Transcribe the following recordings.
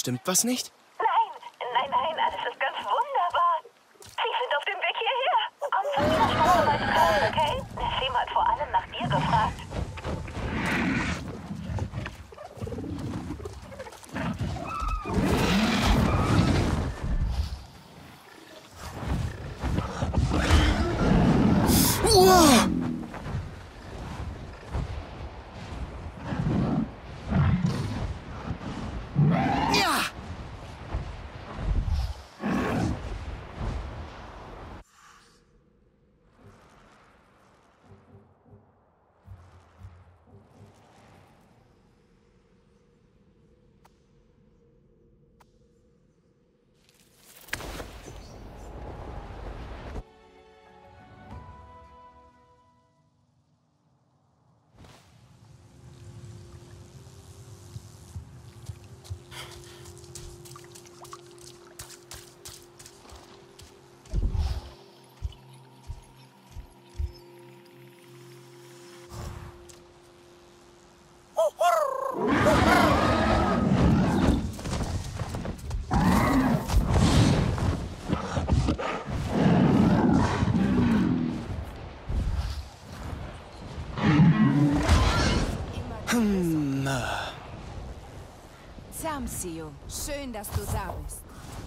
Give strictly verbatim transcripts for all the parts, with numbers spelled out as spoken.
stimmt was nicht? Nein, nein, nein, alles ist ganz wunderbar. Sie sind auf dem Weg hierher. Komm zu mir, sobald du kannst, okay? Nassim hat vor allem nach dir gefragt. Wow! Ja! Hm. Zamsio, schön, dass du da bist.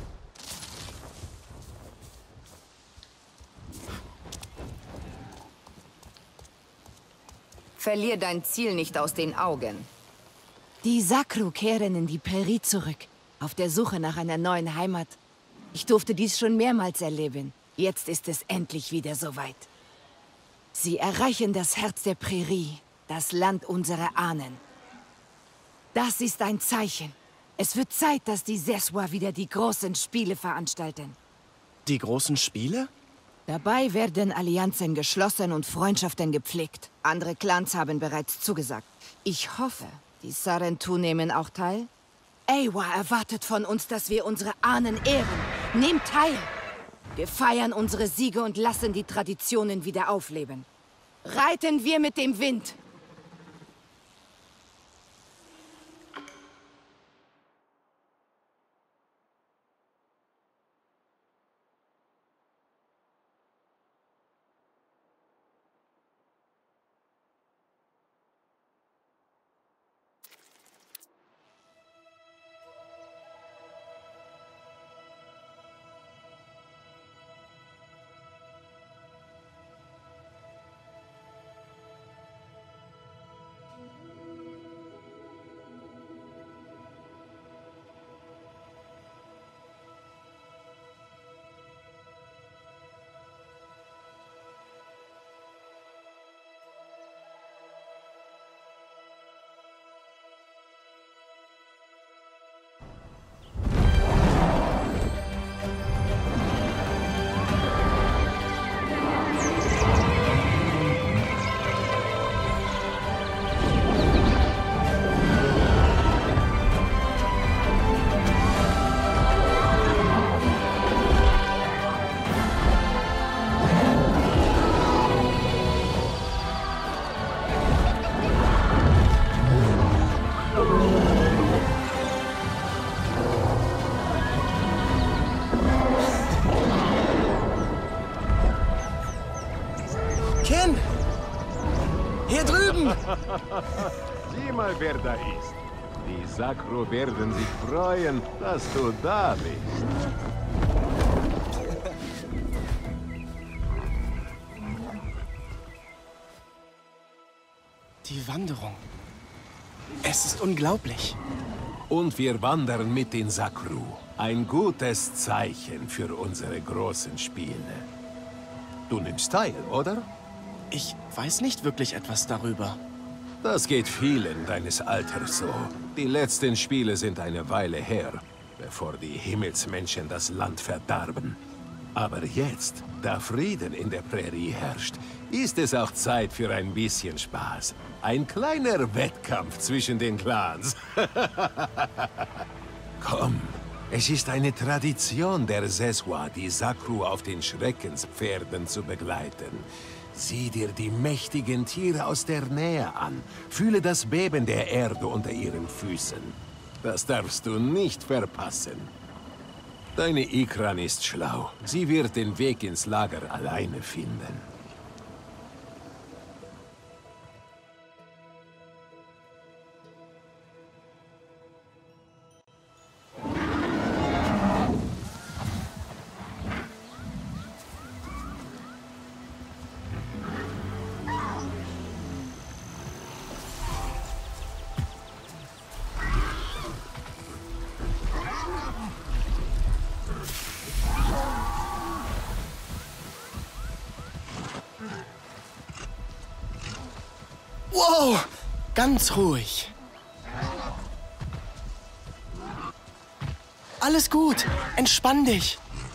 Verlier dein Ziel nicht aus den Augen. Die Sakru kehren in die Prärie zurück, auf der Suche nach einer neuen Heimat. Ich durfte dies schon mehrmals erleben. Jetzt ist es endlich wieder soweit. Sie erreichen das Herz der Prärie, das Land unserer Ahnen. Das ist ein Zeichen. Es wird Zeit, dass die Seswa wieder die großen Spiele veranstalten. Die großen Spiele? Dabei werden Allianzen geschlossen und Freundschaften gepflegt. Andere Clans haben bereits zugesagt. Ich hoffe, die Sarentu nehmen auch teil. Eywa erwartet von uns, dass wir unsere Ahnen ehren. Nehmt teil! Wir feiern unsere Siege und lassen die Traditionen wieder aufleben. Reiten wir mit dem Wind! Ken! Hier drüben! Sieh mal, wer da ist. Die Sakru werden sich freuen, dass du da bist. Die Wanderung. Es ist unglaublich. Und wir wandern mit den Sakru. Ein gutes Zeichen für unsere großen Spiele. Du nimmst teil, oder? Ich weiß nicht wirklich etwas darüber. Das geht vielen deines Alters so. Die letzten Spiele sind eine Weile her, bevor die Himmelsmenschen das Land verdarben. Aber jetzt, da Frieden in der Prärie herrscht, ist es auch Zeit für ein bisschen Spaß. Ein kleiner Wettkampf zwischen den Clans. Komm, es ist eine Tradition der Seswa, die Sakru auf den Schreckenspferden zu begleiten. Sieh dir die mächtigen Tiere aus der Nähe an. Fühle das Beben der Erde unter ihren Füßen. Das darfst du nicht verpassen. Deine Ikran ist schlau. Sie wird den Weg ins Lager alleine finden. Wow, ganz ruhig. Alles gut, entspann dich.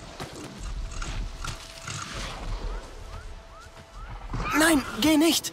Nein, geh nicht.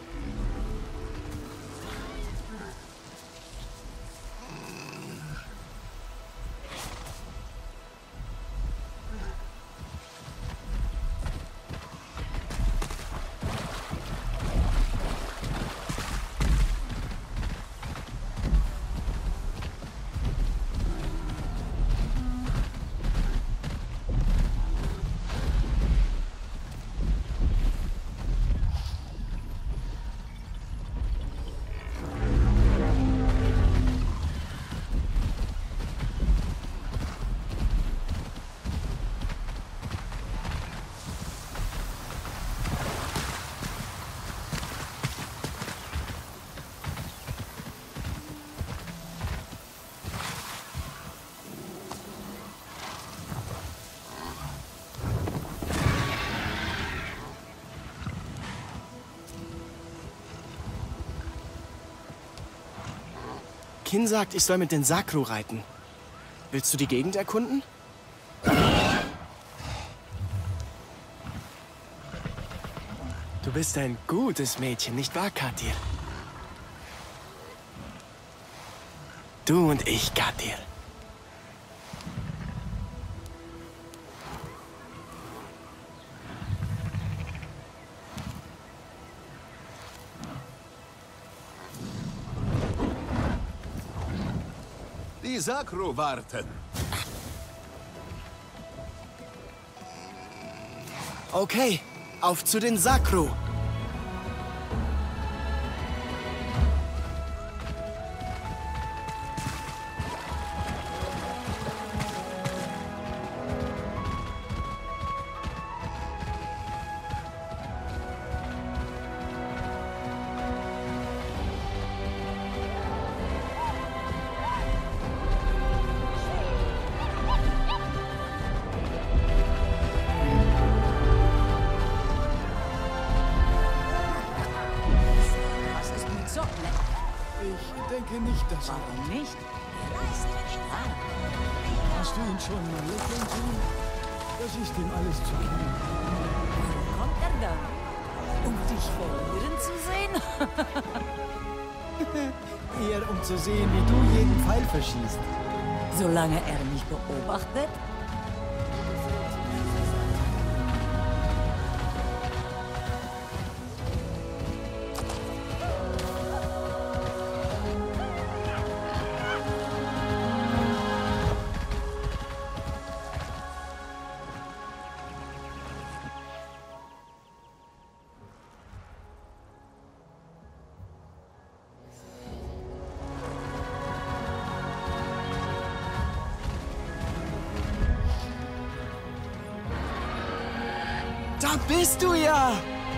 Kin sagt, ich soll mit den Sakru reiten. Willst du die Gegend erkunden? Du bist ein gutes Mädchen, nicht wahr, Katir? Du und ich, Katir. Die Sakru warten. Okay, auf zu den Sakru. Ich denke nicht, dass er... Warum nicht? Er ist stark. Hast du ihn schon mal lächeln sehen? Das ist ihm alles zu viel. Wo kommt er da? Um dich verlieren zu sehen? Eher um zu sehen, wie du jeden Pfeil verschießt. Solange er mich beobachtet? Da bist du ja!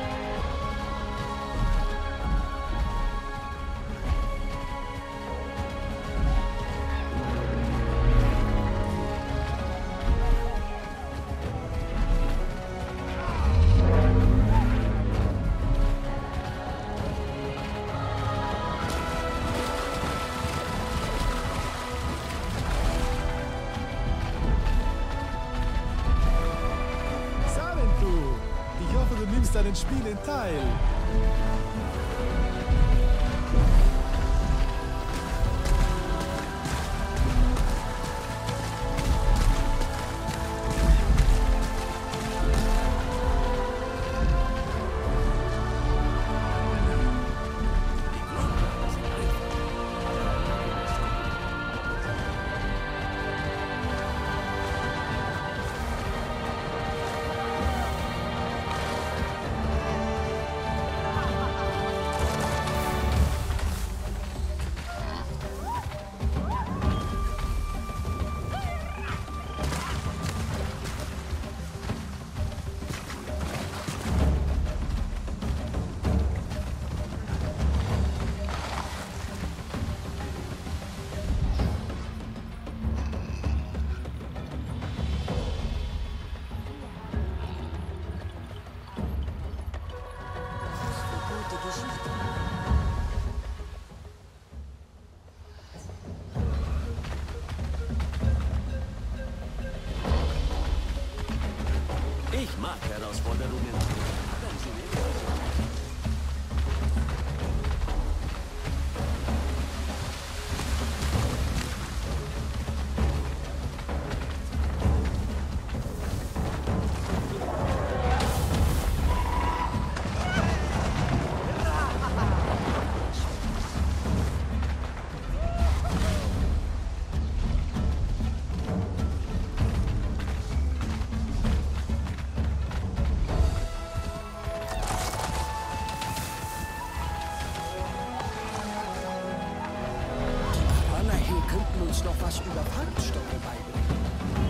Ich hoffe, du nimmst an den Spielen teil. Herausforderungen. Uns noch was über Brandstoffe beibringen.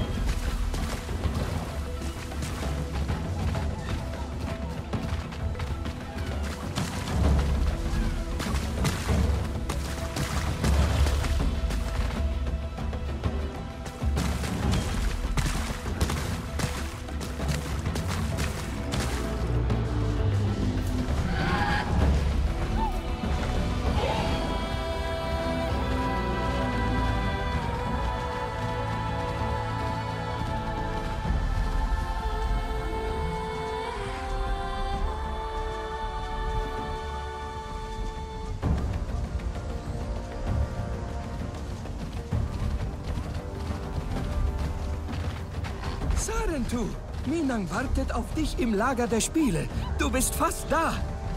Sarentu, Minang wartet auf dich im Lager der Spiele. Du bist fast da.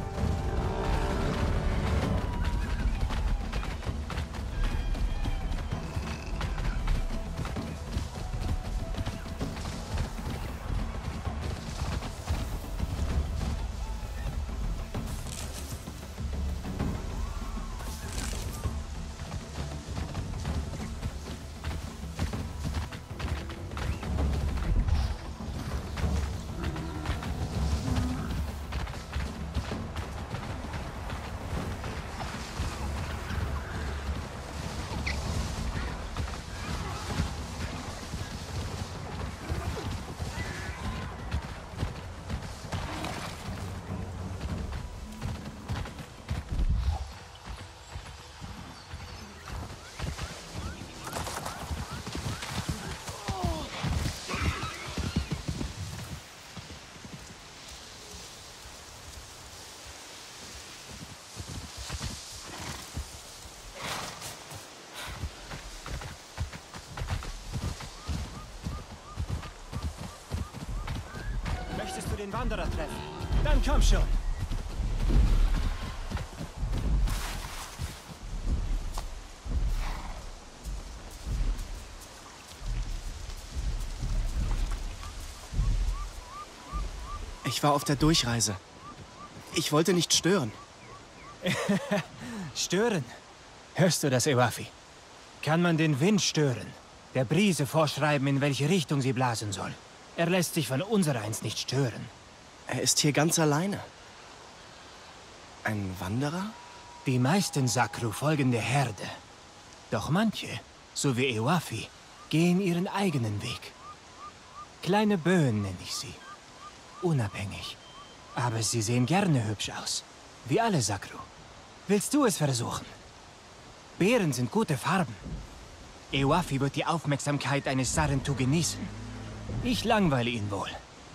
Möchtest du den Wanderer treffen? Dann komm schon. Ich war auf der Durchreise. Ich wollte nicht stören. Stören? Hörst du das, Iwafi? Kann man den Wind stören? Der Brise vorschreiben, in welche Richtung sie blasen soll. Er lässt sich von unsereins nicht stören. Er ist hier ganz alleine. Ein Wanderer? Die meisten Sakru folgen der Herde. Doch manche, so wie Iwafi, gehen ihren eigenen Weg. Kleine Böen nenne ich sie. Unabhängig. Aber sie sehen gerne hübsch aus. Wie alle Sakru. Willst du es versuchen? Bären sind gute Farben. Iwafi wird die Aufmerksamkeit eines Sarentu genießen. Ich langweile ihn wohl.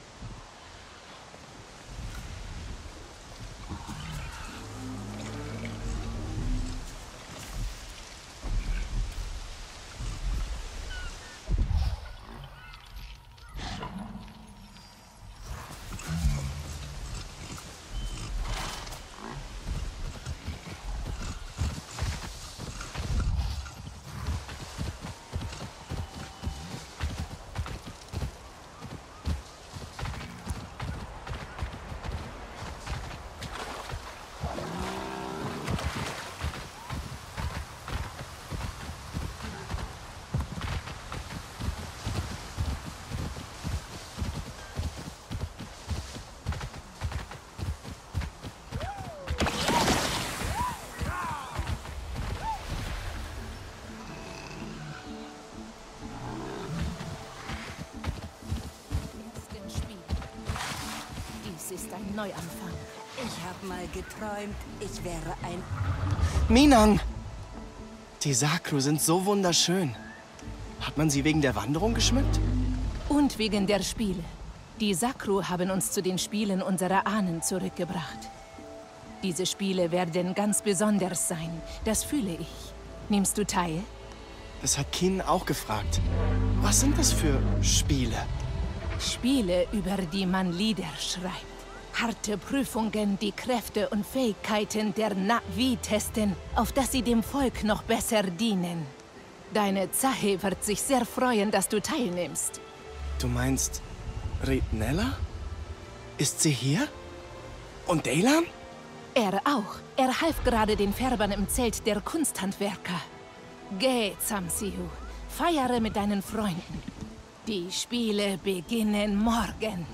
Ist ein Neuanfang. Ich habe mal geträumt, ich wäre ein... Minang! Die Sakru sind so wunderschön. Hat man sie wegen der Wanderung geschmückt? Und wegen der Spiele. Die Sakru haben uns zu den Spielen unserer Ahnen zurückgebracht. Diese Spiele werden ganz besonders sein. Das fühle ich. Nimmst du teil? Das hat Keen auch gefragt. Was sind das für Spiele? Spiele, über die man Lieder schreibt. Harte Prüfungen, die Kräfte und Fähigkeiten der Na'vi testen, auf dass sie dem Volk noch besser dienen. Deine Zahe wird sich sehr freuen, dass du teilnimmst. Du meinst Ritnella? Ist sie hier? Und Daylan? Er auch. Er half gerade den Färbern im Zelt der Kunsthandwerker. Geh, Zamsiu. Feiere mit deinen Freunden. Die Spiele beginnen morgen.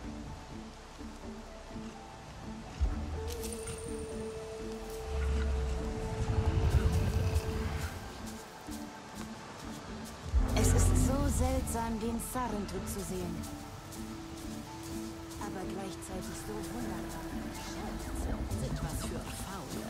Es ist so seltsam, den Sarentuk zu sehen. Aber gleichzeitig so wunderbar. Schätze sind was für Faule.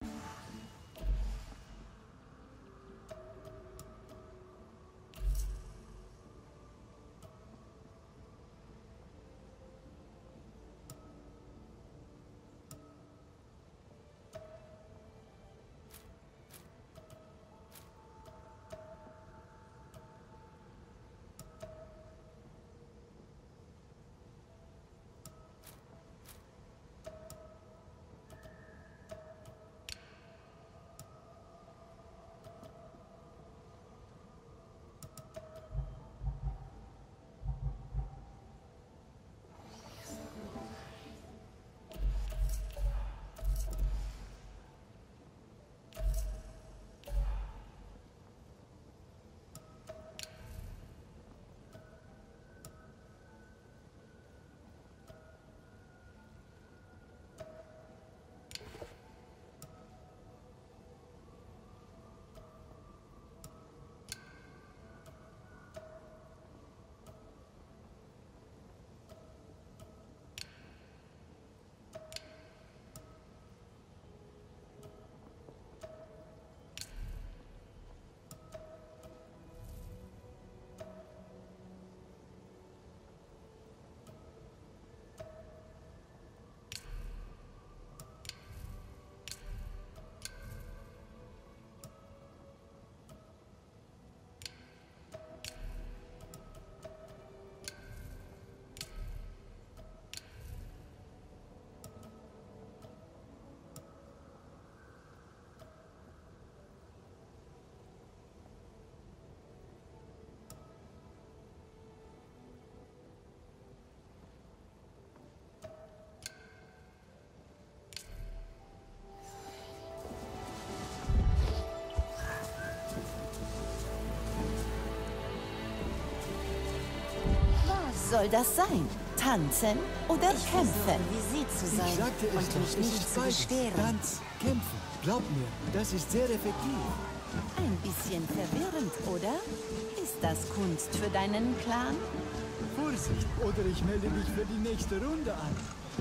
Soll das sein? Tanzen oder Ich kämpfen? versuche, wie sie zu sein Ich sagte es und doch, mich es nicht ist zu beides. beschweren. Tanz, kämpfen. Glaub mir, das ist sehr effektiv. Ein bisschen verwirrend, oder? Ist das Kunst für deinen Clan? Vorsicht, oder ich melde dich für die nächste Runde an.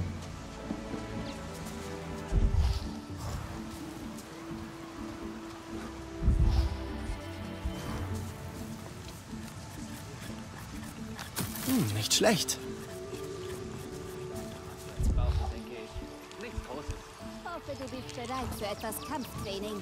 Hm, nicht schlecht. Ich hoffe, du bist bereit für etwas Kampftraining.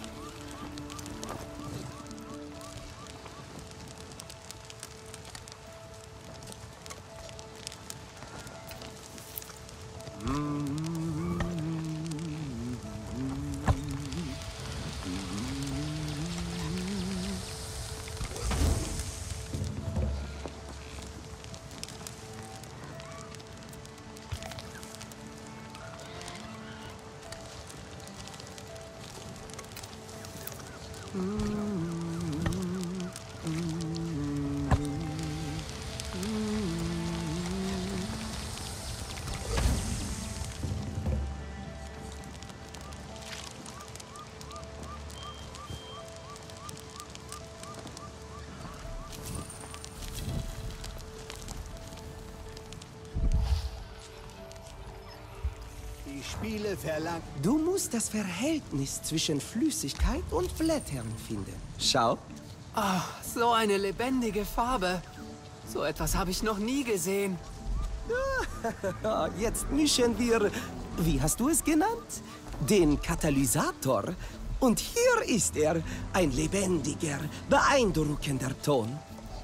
Die Spiele verlangen. Du musst das Verhältnis zwischen Flüssigkeit und Blättern finden. Schau. Ah, so eine lebendige Farbe. So etwas habe ich noch nie gesehen. Jetzt mischen wir, wie hast du es genannt? Den Katalysator. Und hier ist er, ein lebendiger, beeindruckender Ton.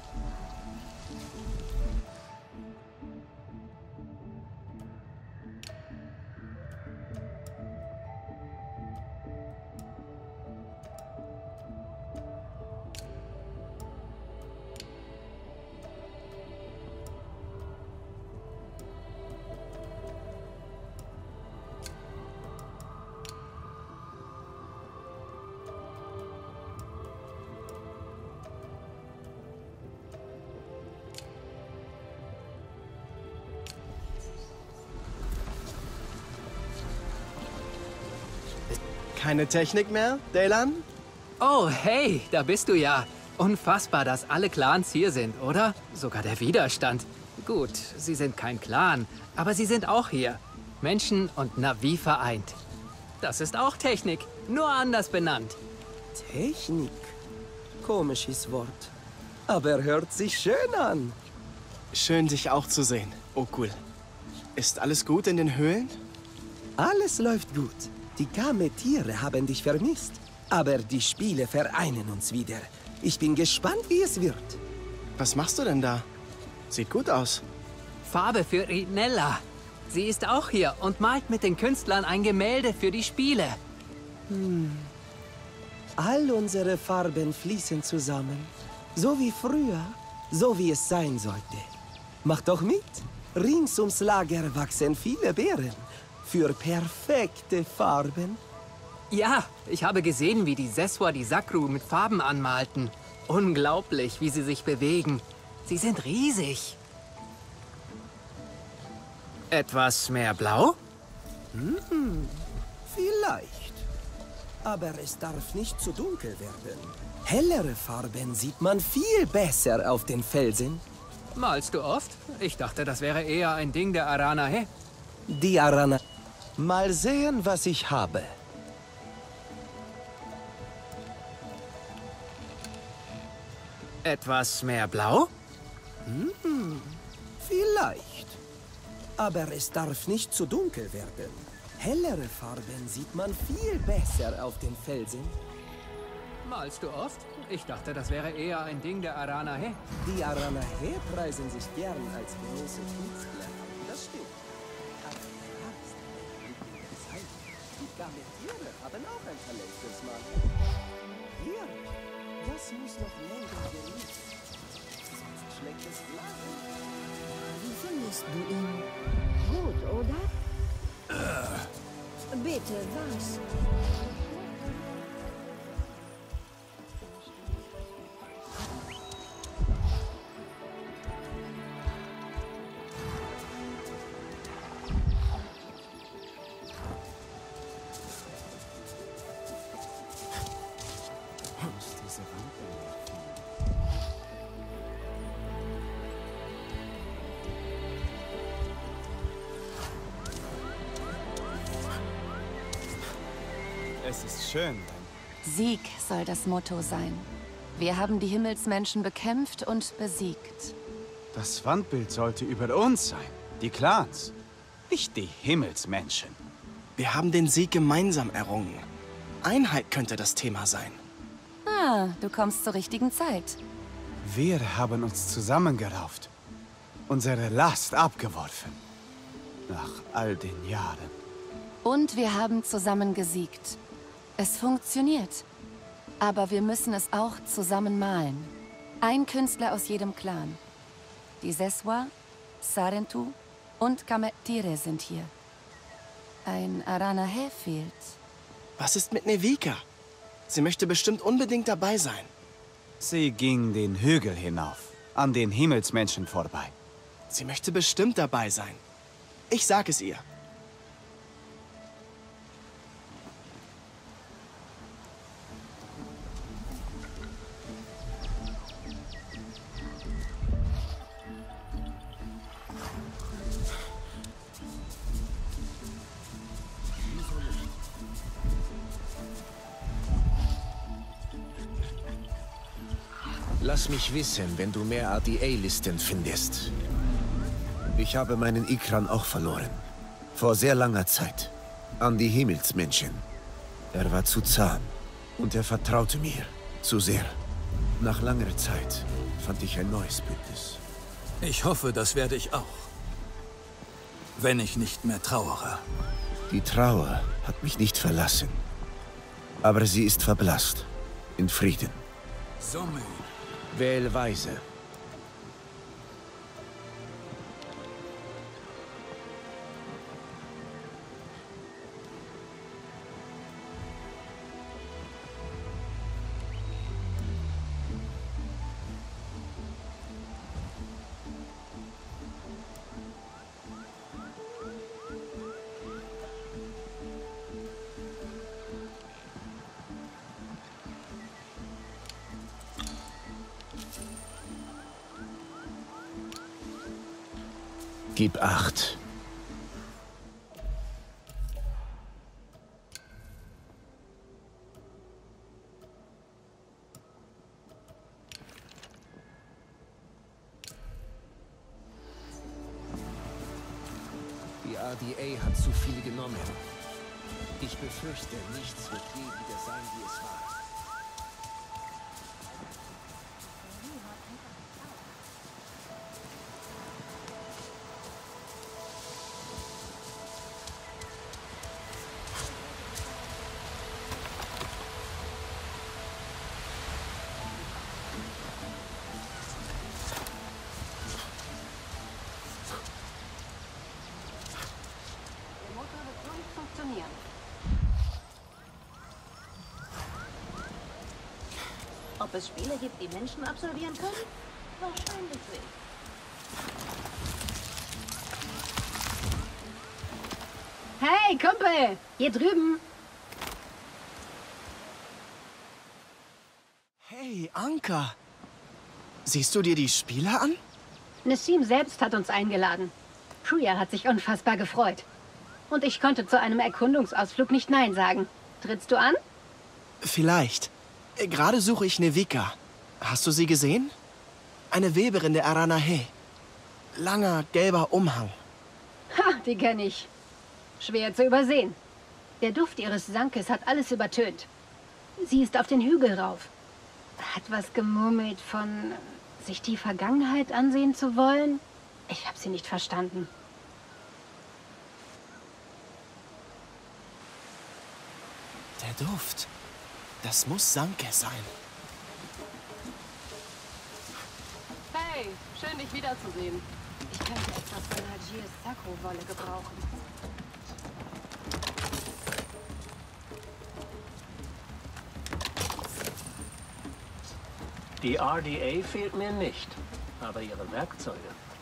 Keine Technik mehr, Daylan? Oh, hey, da bist du ja. Unfassbar, dass alle Clans hier sind, oder? Sogar der Widerstand. Gut, sie sind kein Clan, aber sie sind auch hier. Menschen und Na'vi vereint. Das ist auch Technik, nur anders benannt. Technik? Komisches Wort. Aber hört sich schön an. Schön, dich auch zu sehen. Oh, cool. Ist alles gut in den Höhlen? Alles läuft gut. Die Kame-Tiere haben dich vermisst. Aber die Spiele vereinen uns wieder. Ich bin gespannt, wie es wird. Was machst du denn da? Sieht gut aus. Farbe für Rinella. Sie ist auch hier und malt mit den Künstlern ein Gemälde für die Spiele. Hm. All unsere Farben fließen zusammen. So wie früher, so wie es sein sollte. Mach doch mit. Rings ums Lager wachsen viele Beeren. Für perfekte Farben. Ja, ich habe gesehen, wie die Seswa die Sakru mit Farben anmalten. Unglaublich, wie sie sich bewegen. Sie sind riesig. Etwas mehr blau? Hm, vielleicht. Aber es darf nicht zu dunkel werden. Hellere Farben sieht man viel besser auf den Felsen. Malst du oft? Ich dachte, das wäre eher ein Ding der Aranahe. Die Arana... Mal sehen, was ich habe. Etwas mehr blau? Hm, vielleicht. Aber es darf nicht zu dunkel werden. Hellere Farben sieht man viel besser auf den Felsen. Malst du oft? Ich dachte, das wäre eher ein Ding der Aranahe. Die Aranahe preisen sich gern als große Künstler. Das stimmt. Die Kame-Tiere haben auch ein Talent fürs Malen. Hier, das muss noch länger genießen. Sonst schlägt es Blasen. Wie findest du ihn? Gut, oder? Äh. Bitte, was? Es ist schön. Sieg soll das Motto sein. Wir haben die Himmelsmenschen bekämpft und besiegt. Das Wandbild sollte über uns sein. Die Clans, nicht die Himmelsmenschen. Wir haben den Sieg gemeinsam errungen. Einheit könnte das Thema sein. Ah, du kommst zur richtigen Zeit. Wir haben uns zusammengerauft. Unsere Last abgeworfen. Nach all den Jahren. Und wir haben zusammen gesiegt. Es funktioniert. Aber wir müssen es auch zusammen malen. Ein Künstler aus jedem Clan. Die Seswa, Sarentu und Kame-Tiere sind hier. Ein Aranahe fehlt. Was ist mit Nevika? Sie möchte bestimmt unbedingt dabei sein. Sie ging den Hügel hinauf, an den Himmelsmenschen vorbei. Sie möchte bestimmt dabei sein. Ich sag es ihr. Lass mich wissen, wenn du mehr R D A-Listen findest. Ich habe meinen Ikran auch verloren. Vor sehr langer Zeit. An die Himmelsmenschen. Er war zu zahm. Und er vertraute mir. Zu sehr. Nach langer Zeit fand ich ein neues Bündnis. Ich hoffe, das werde ich auch. Wenn ich nicht mehr trauere. Die Trauer hat mich nicht verlassen. Aber sie ist verblasst. In Frieden. So müde. Wähl weise. Gib acht. Die R D A hat zu viele genommen. Ich befürchte, nichts wird je wieder sein, wie es war. Ob es Spiele gibt, die Menschen absolvieren können? Wahrscheinlich nicht. Hey, Kumpel! Hier drüben! Hey, Anka! Siehst du dir die Spiele an? Nassim selbst hat uns eingeladen. Priya hat sich unfassbar gefreut. Und ich konnte zu einem Erkundungsausflug nicht Nein sagen. Trittst du an? Vielleicht. Gerade suche ich Nevika. Hast du sie gesehen? Eine Weberin der Aranahe. Langer, gelber Umhang. Ha, die kenne ich. Schwer zu übersehen. Der Duft ihres Sankes hat alles übertönt. Sie ist auf den Hügel rauf. Hat was gemurmelt von sich die Vergangenheit ansehen zu wollen. Ich habe sie nicht verstanden. Der Duft. Das muss Sanke sein. Hey, schön dich wiederzusehen. Ich könnte etwas von Hajirs Sakro-Wolle gebrauchen. Die R D A fehlt mir nicht, aber ihre Werkzeuge.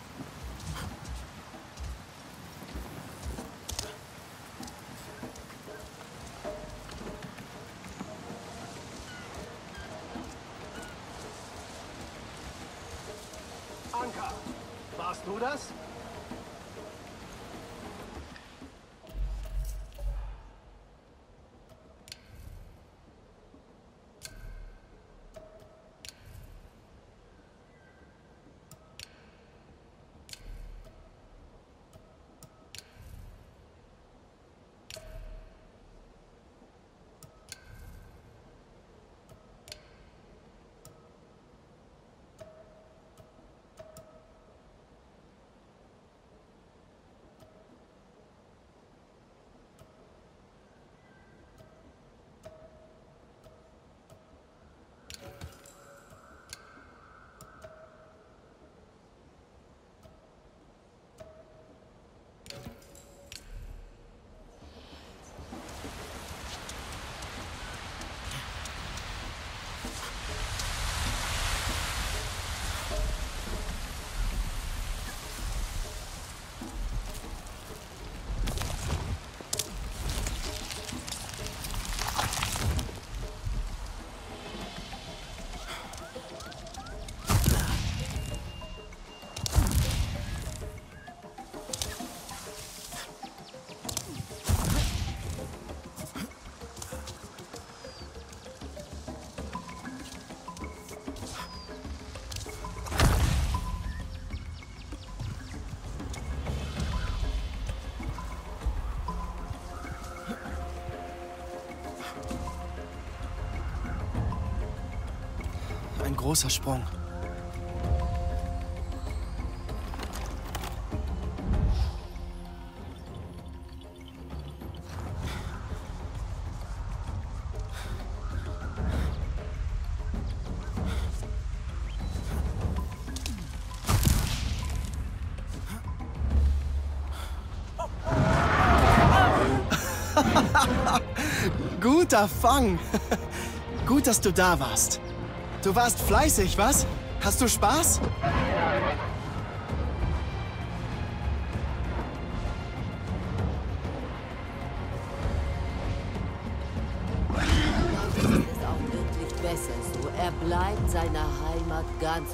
Anka, warst du das? großer Sprung. Guter Fang. Gut, dass du da warst. Du warst fleißig, was? Hast du Spaß? Es ist auch wirklich besser so. Er bleibt seiner Heimat ganz...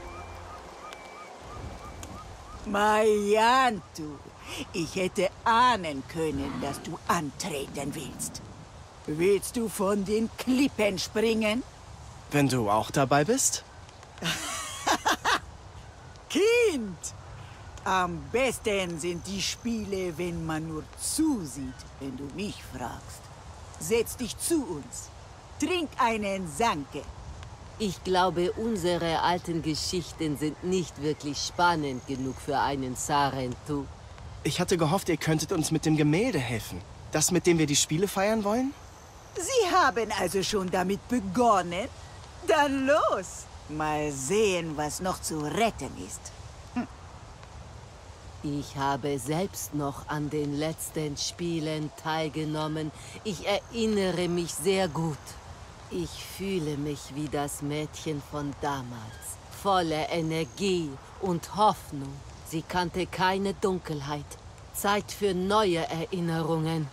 Mayantu, ich hätte ahnen können, dass du antreten willst. Willst du von den Klippen springen? Wenn du auch dabei bist? Kind! Am besten sind die Spiele, wenn man nur zusieht, wenn du mich fragst. Setz dich zu uns. Trink einen Sanke. Ich glaube, unsere alten Geschichten sind nicht wirklich spannend genug für einen Sarentu. Ich hatte gehofft, ihr könntet uns mit dem Gemälde helfen. Das, mit dem wir die Spiele feiern wollen? Sie haben also schon damit begonnen? Dann los! Mal sehen, was noch zu retten ist. Hm. Ich habe selbst noch an den letzten Spielen teilgenommen. Ich erinnere mich sehr gut. Ich fühle mich wie das Mädchen von damals. Voller Energie und Hoffnung. Sie kannte keine Dunkelheit. Zeit für neue Erinnerungen.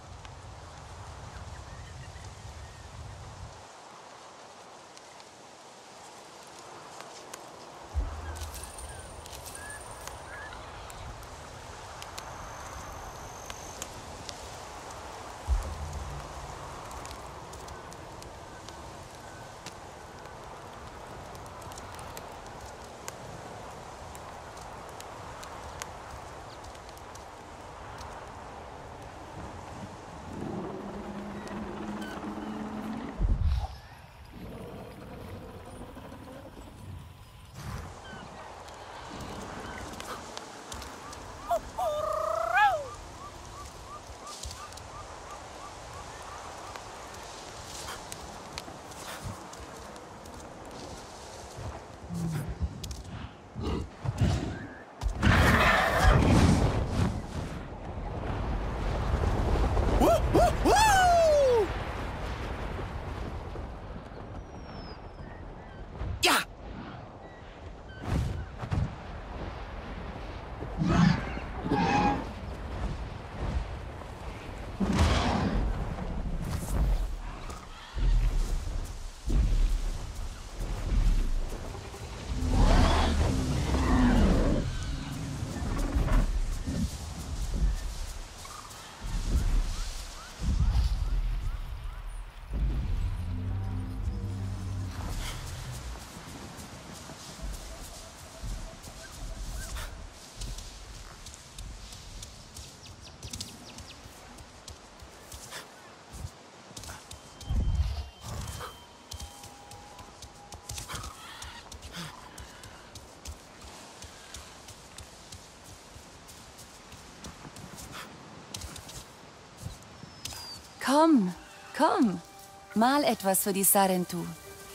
Komm, komm. Mal etwas für die Sarentu.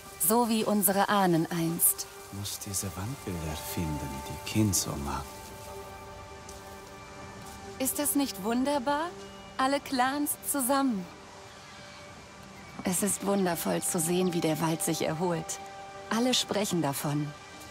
So wie unsere Ahnen einst. Ich muss diese Wandbilder finden, die Kind so mag. Ist das nicht wunderbar? Alle Clans zusammen. Es ist wundervoll zu sehen, wie der Wald sich erholt. Alle sprechen davon.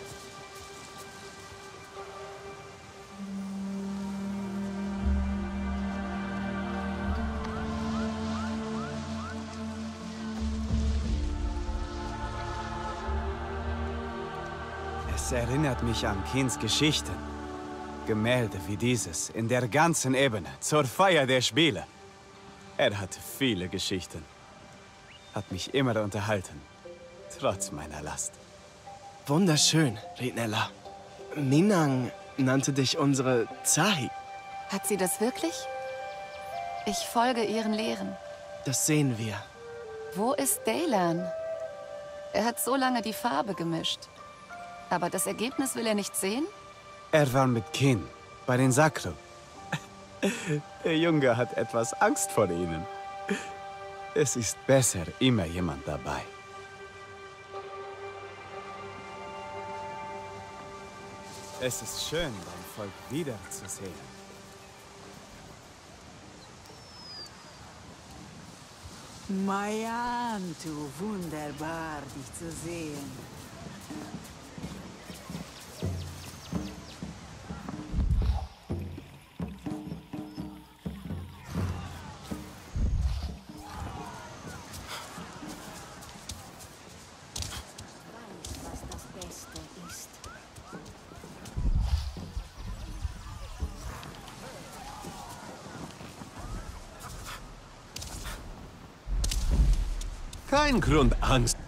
Es erinnert mich an Kins Geschichten. Gemälde wie dieses in der ganzen Ebene zur Feier der Spiele. Er hatte viele Geschichten. Hat mich immer unterhalten, trotz meiner Last. Wunderschön, Rinella. Minang nannte dich unsere Zahi. Hat sie das wirklich? Ich folge ihren Lehren. Das sehen wir. Wo ist Daylan? Er hat so lange die Farbe gemischt. Aber das Ergebnis will er nicht sehen? Er war mit Kin, bei den Sakro. Der Junge hat etwas Angst vor ihnen. Es ist besser, immer jemand dabei. Es ist schön, dein Volk wiederzusehen. Mayan, du wunderbar, dich zu sehen. Kein Grund, Angst.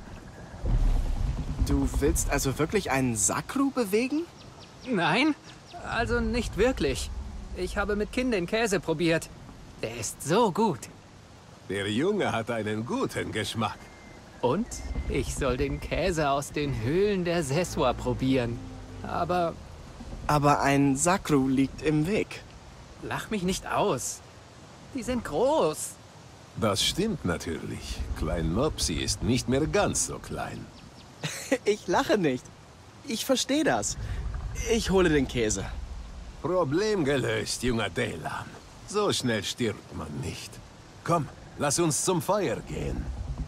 Du willst also wirklich einen Sakru bewegen? Nein, also nicht wirklich. Ich habe mit Kin den Käse probiert. Der ist so gut. Der Junge hat einen guten Geschmack. Und ich soll den Käse aus den Höhlen der Seswa probieren. Aber... Aber ein Sakru liegt im Weg. Lach mich nicht aus. Die sind groß. Das stimmt natürlich. Klein Nopsi ist nicht mehr ganz so klein. Ich lache nicht. Ich verstehe das. Ich hole den Käse. Problem gelöst, junger Delan. So schnell stirbt man nicht. Komm, lass uns zum Feuer gehen.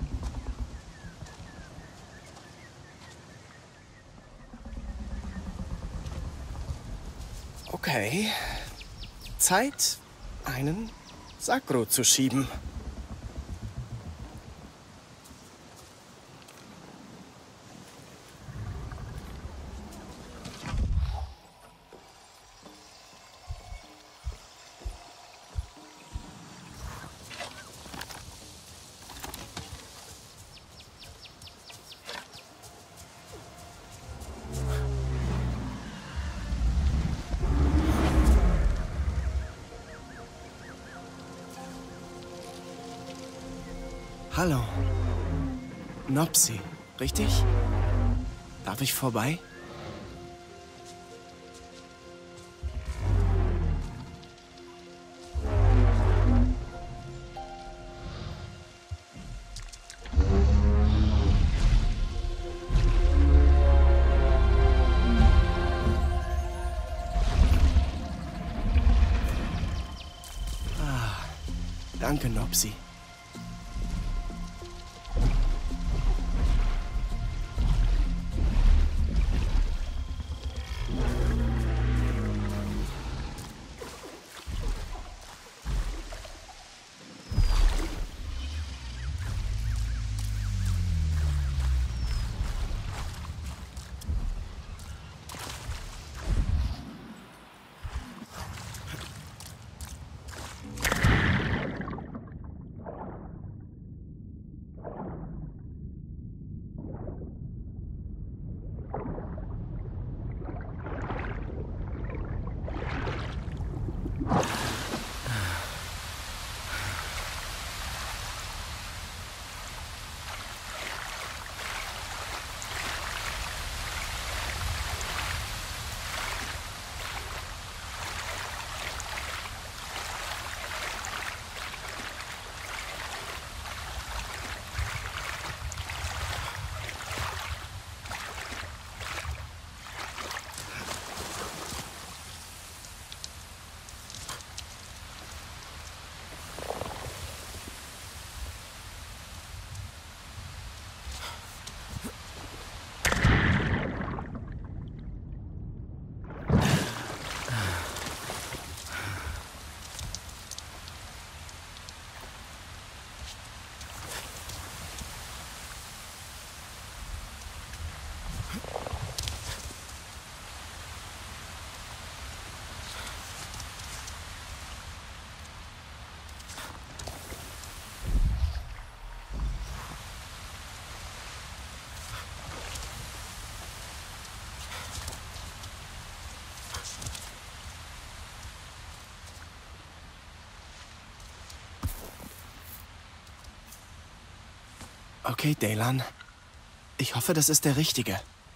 Okay. Zeit, einen Sakru zu schieben. Hallo. Nopsi, richtig? Darf ich vorbei? Ah, danke, Nopsi. Okay, Delan. Ich hoffe, das ist der richtige.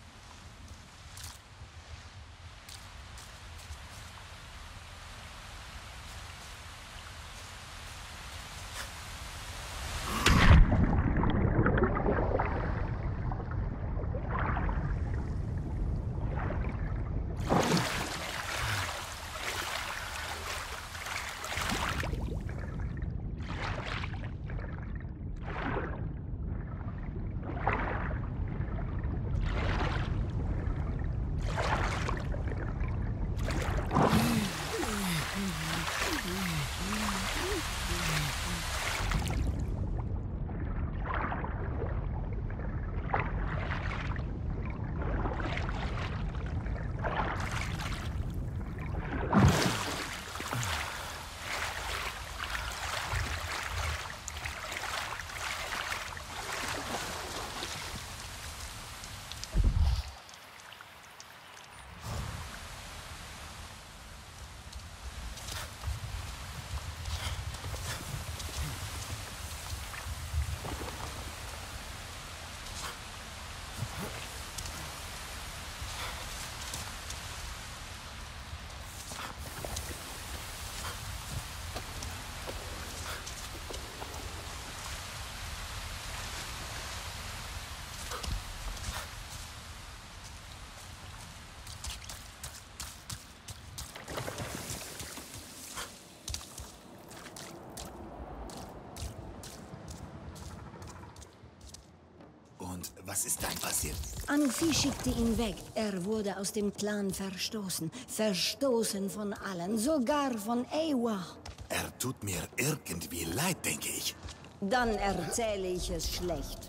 Was ist dann passiert? Anufi schickte ihn weg. Er wurde aus dem Clan verstoßen. Verstoßen von allen, sogar von Eywa. Er tut mir irgendwie leid, denke ich. Dann erzähle ich es schlecht.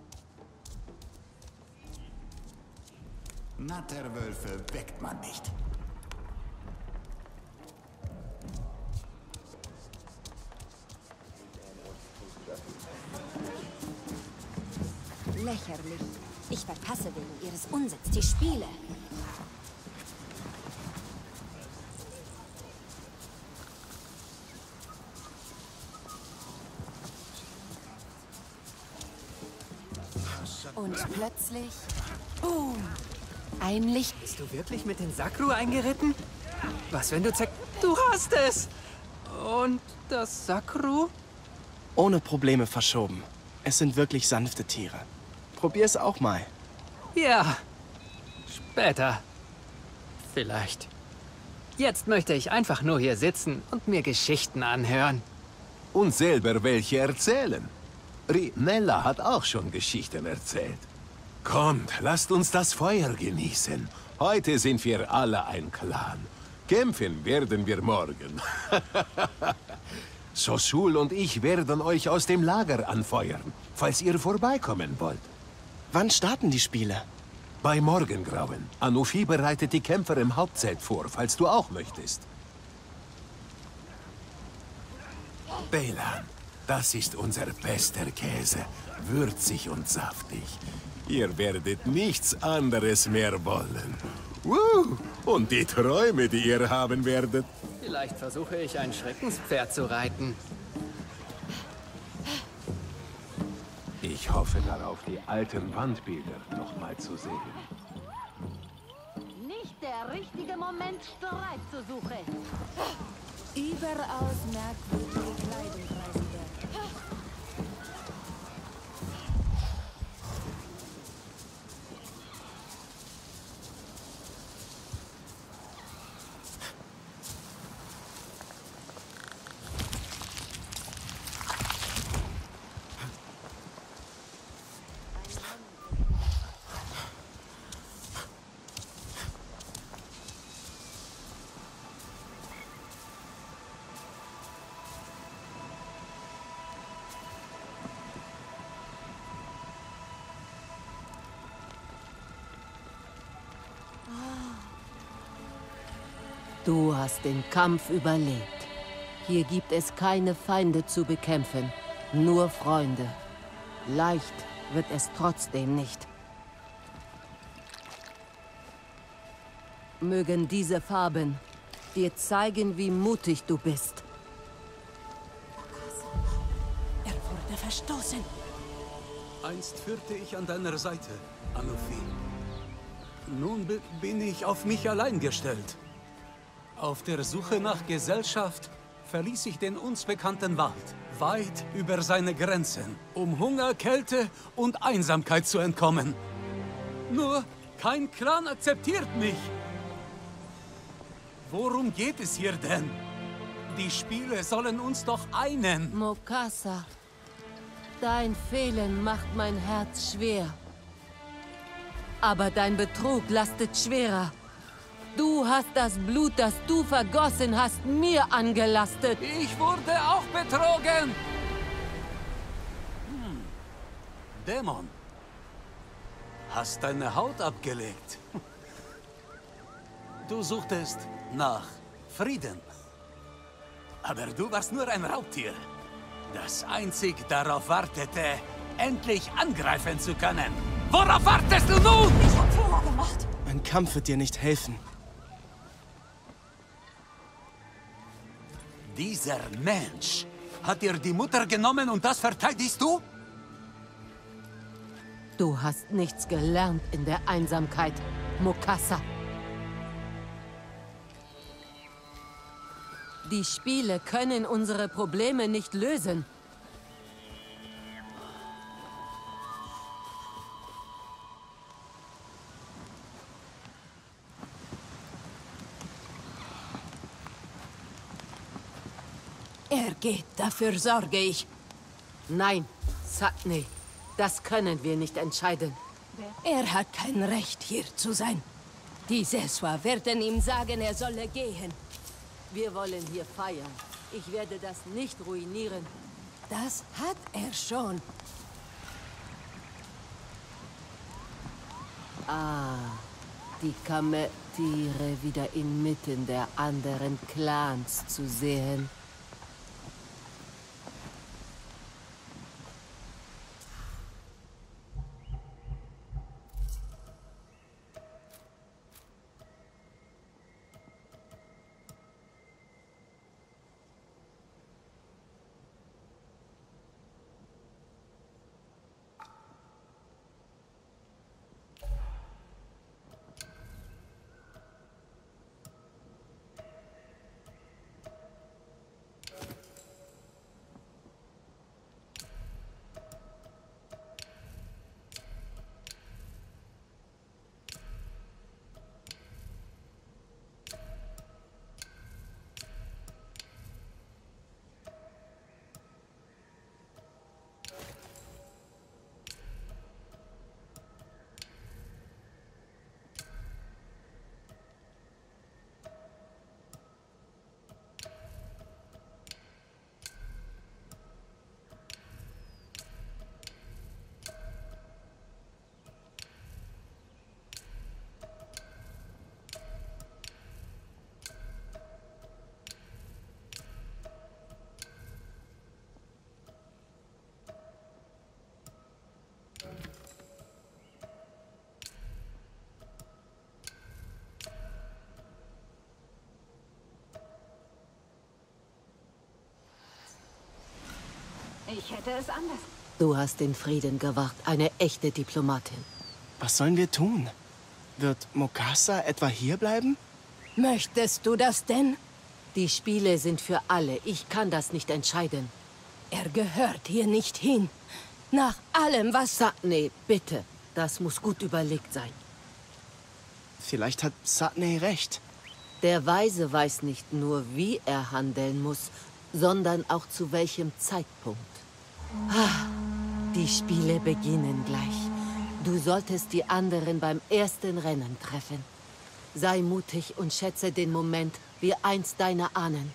Natterwölfe weckt man nicht. Lächerlich. Ich verpasse wegen Ihres Unsinns die Spiele. Und plötzlich... Boom! Ein Licht... Bist du wirklich mit den Sakru eingeritten? Was, wenn du zack... Du hast es! Und das Sakru? Ohne Probleme verschoben. Es sind wirklich sanfte Tiere. Probier's auch mal. Ja. Später. Vielleicht. Jetzt möchte ich einfach nur hier sitzen und mir Geschichten anhören. Und selber welche erzählen. Rinella hat auch schon Geschichten erzählt. Kommt, lasst uns das Feuer genießen. Heute sind wir alle ein Clan. Kämpfen werden wir morgen. Sosul und ich werden euch aus dem Lager anfeuern, falls ihr vorbeikommen wollt. Wann starten die Spiele? Bei Morgengrauen. Anufi bereitet die Kämpfer im Hauptzelt vor, falls du auch möchtest. Beylan, das ist unser bester Käse. Würzig und saftig. Ihr werdet nichts anderes mehr wollen. Uh, und die Träume, die ihr haben werdet. Vielleicht versuche ich, ein Schreckenspferd zu reiten. Ich hoffe darauf, die alten Wandbilder noch mal zu sehen. Nicht der richtige Moment, Streit zu suchen. Überaus merkwürdige Kleidung, Reisenberg. Du hast den Kampf überlebt. Hier gibt es keine Feinde zu bekämpfen, nur Freunde. Leicht wird es trotzdem nicht. Mögen diese Farben dir zeigen, wie mutig du bist. Er wurde verstoßen. Einst führte ich an deiner Seite, Anufi. Nun bin ich auf mich allein gestellt. Auf der Suche nach Gesellschaft verließ ich den uns bekannten Wald, weit über seine Grenzen, um Hunger, Kälte und Einsamkeit zu entkommen. Nur, kein Clan akzeptiert mich. Worum geht es hier denn? Die Spiele sollen uns doch einen. Mokasa, dein Fehlen macht mein Herz schwer. Aber dein Betrug lastet schwerer. Du hast das Blut, das du vergossen hast, mir angelastet. Ich wurde auch betrogen. Hm. Dämon, hast deine Haut abgelegt. Du suchtest nach Frieden. Aber du warst nur ein Raubtier, das einzig darauf wartete, endlich angreifen zu können. Worauf wartest du nun? Ich hab Fehler gemacht. Ein Kampf wird dir nicht helfen. Dieser Mensch hat dir die Mutter genommen und das verteidigst du? Du hast nichts gelernt in der Einsamkeit, Mokasa. Die Spiele können unsere Probleme nicht lösen. Er geht, dafür sorge ich. Nein, Satne, das können wir nicht entscheiden. Er hat kein Recht, hier zu sein. Die Seswa werden ihm sagen, er solle gehen. Wir wollen hier feiern. Ich werde das nicht ruinieren. Das hat er schon. Ah, die Kametiere wieder inmitten der anderen Clans zu sehen. Ich hätte es anders. Du hast den Frieden gewahrt, eine echte Diplomatin. Was sollen wir tun? Wird Mokasa etwa hier bleiben? Möchtest du das denn? Die Spiele sind für alle. Ich kann das nicht entscheiden. Er gehört hier nicht hin. Nach allem, was... Satne, bitte. Das muss gut überlegt sein. Vielleicht hat Satne recht. Der Weise weiß nicht nur, wie er handeln muss, sondern auch zu welchem Zeitpunkt. Ah, die Spiele beginnen gleich. Du solltest die anderen beim ersten Rennen treffen. Sei mutig und schätze den Moment wie einst deine Ahnen.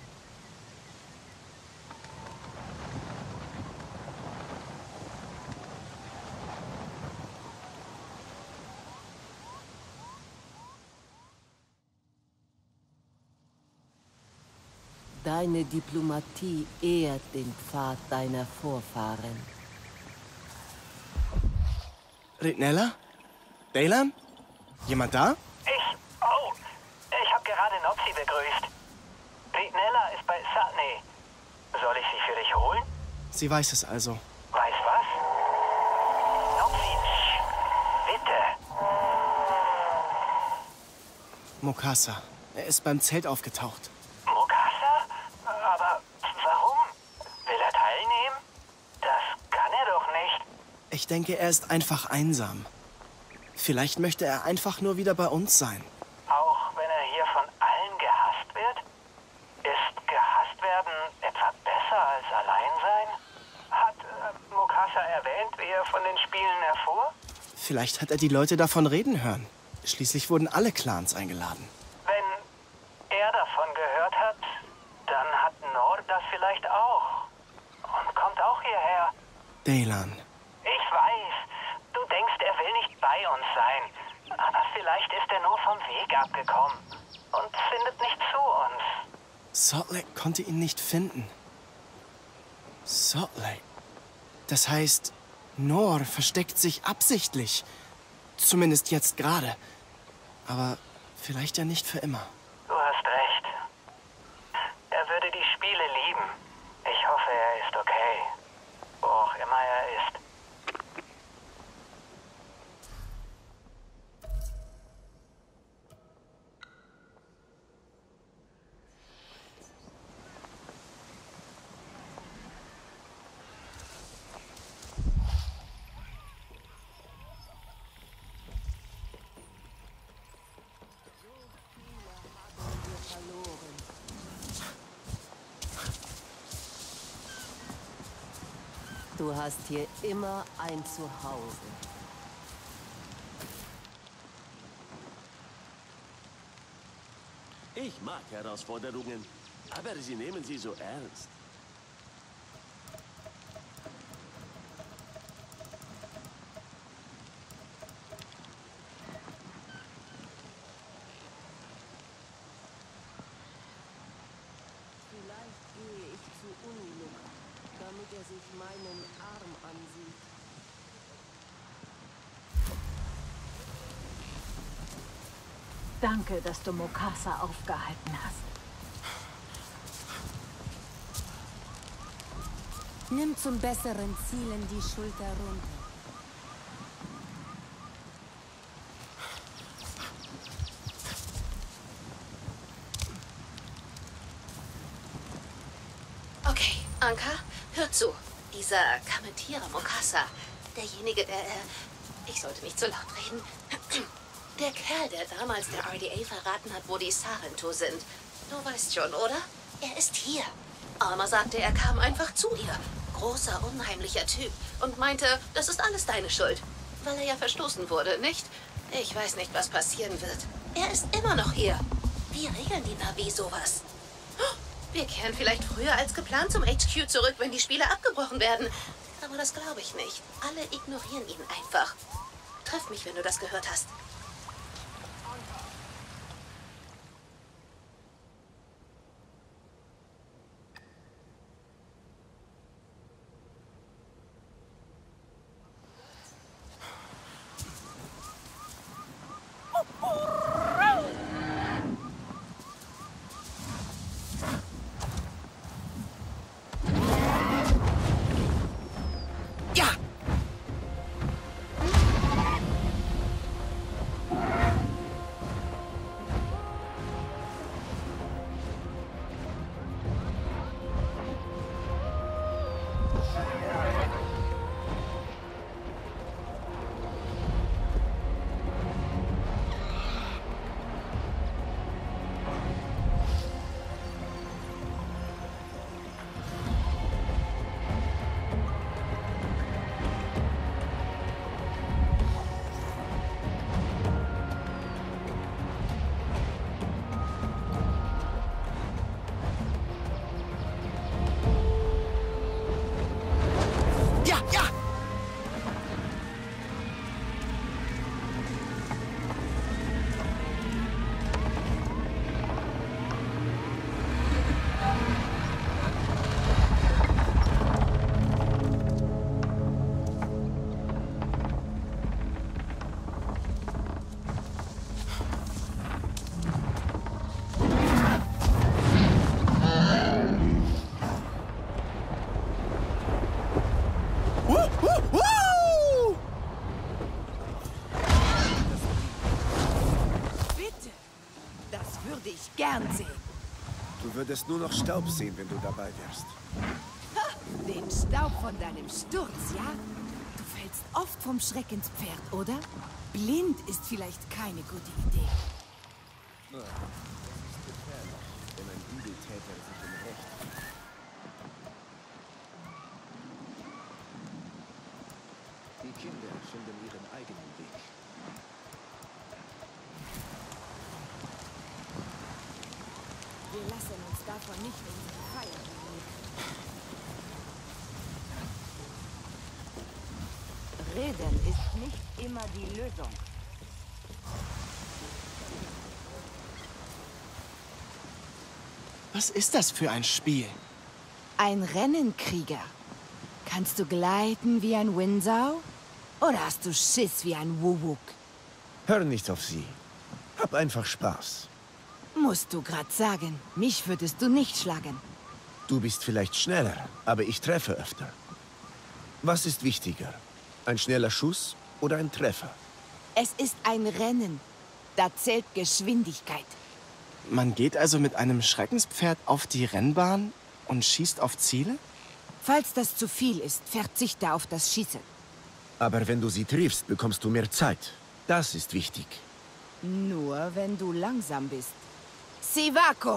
Deine Diplomatie ehrt den Pfad deiner Vorfahren. Ritnella? Daylan? Jemand da? Ich? Oh, ich habe gerade Nopsi begrüßt. Ritnella ist bei Satne. Soll ich sie für dich holen? Sie weiß es also. Weiß was? Mokasa. Er ist beim Zelt aufgetaucht. Mokasa? Aber warum? Will er teilnehmen? Das kann er doch nicht. Ich denke, er ist einfach einsam. Vielleicht möchte er einfach nur wieder bei uns sein. Auch wenn er hier von allen gehasst wird? Ist gehasst werden etwa besser als allein sein? Hat äh, Mokasa erwähnt, wie er von den Spielen erfuhr? Vielleicht hat er die Leute davon reden hören. Schließlich wurden alle Clans eingeladen. Wenn er davon gehört hat, dann hat Nor das vielleicht auch. Und kommt auch hierher. Daylan. Ich weiß, du denkst, er will nicht bei uns sein. Aber vielleicht ist er nur vom Weg abgekommen und findet nicht zu uns. Salt Lake konnte ihn nicht finden. Salt Lake. Das heißt, Nor versteckt sich absichtlich. Zumindest jetzt gerade. Aber vielleicht ja nicht für immer. Du hast recht. Er würde die Spiele lieben. Ich hoffe, er ist okay. Wo auch immer er ist. Du hast hier immer ein Zuhause. Ich mag Herausforderungen, aber sie nehmen sie so ernst. Vielleicht gehe ich zu Uniluk, damit er sich meinen Arm ansieht. Danke, dass du Mokasa aufgehalten hast. Nimm zum besseren Zielen die Schulter runter. Okay, Anka, hör zu. Dieser Kametierer Mokasa, derjenige, der... Äh, ich sollte nicht so laut reden. Der Kerl, der damals der R D A verraten hat, wo die Sarentu sind. Du weißt schon, oder? Er ist hier. Alma sagte, er kam einfach zu dir. Großer, unheimlicher Typ. Und meinte, das ist alles deine Schuld. Weil er ja verstoßen wurde, nicht? Ich weiß nicht, was passieren wird. Er ist immer noch hier. Wie regeln die Na'vi sowas? Wir kehren vielleicht früher als geplant zum H Q zurück, wenn die Spiele abgebrochen werden. Aber das glaube ich nicht. Alle ignorieren ihn einfach. Treff mich, wenn du das gehört hast. würde ich gern sehen. Du würdest nur noch Staub sehen, wenn du dabei wärst. Ha, den Staub von deinem Sturz, ja? Du fällst oft vom Schreck ins Pferd, oder? Blind ist vielleicht keine gute Idee. Das ist gefährlich, wenn ein Übeltäter sich im Recht fühlt. Die Kinder finden ihren eigenen Weg. Wir lassen uns davon nicht unsere Feier nehmen. Reden ist nicht immer die Lösung. Was ist das für ein Spiel? Ein Rennenkrieger. Kannst du gleiten wie ein Windsau? Oder hast du Schiss wie ein Wuwuk? Hör nicht auf sie. Hab einfach Spaß. Musst du grad sagen. Mich würdest du nicht schlagen. Du bist vielleicht schneller, aber ich treffe öfter. Was ist wichtiger? Ein schneller Schuss oder ein Treffer? Es ist ein Rennen. Da zählt Geschwindigkeit. Man geht also mit einem Schreckenspferd auf die Rennbahn und schießt auf Ziele? Falls das zu viel ist, verzichte auf das Schießen. Aber wenn du sie triffst, bekommst du mehr Zeit. Das ist wichtig. Nur wenn du langsam bist. Sivako!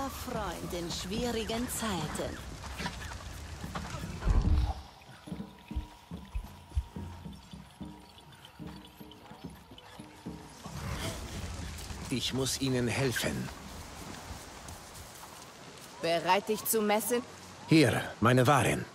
treuer Freund in schwierigen Zeiten. Ich muss Ihnen helfen. Bereit, dich zu messen? Hier, meine Waren.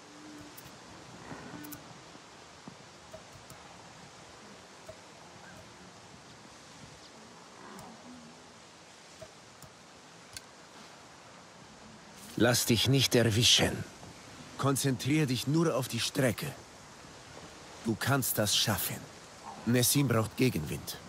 Lass dich nicht erwischen. Konzentriere dich nur auf die Strecke. Du kannst das schaffen. Nessim braucht Gegenwind.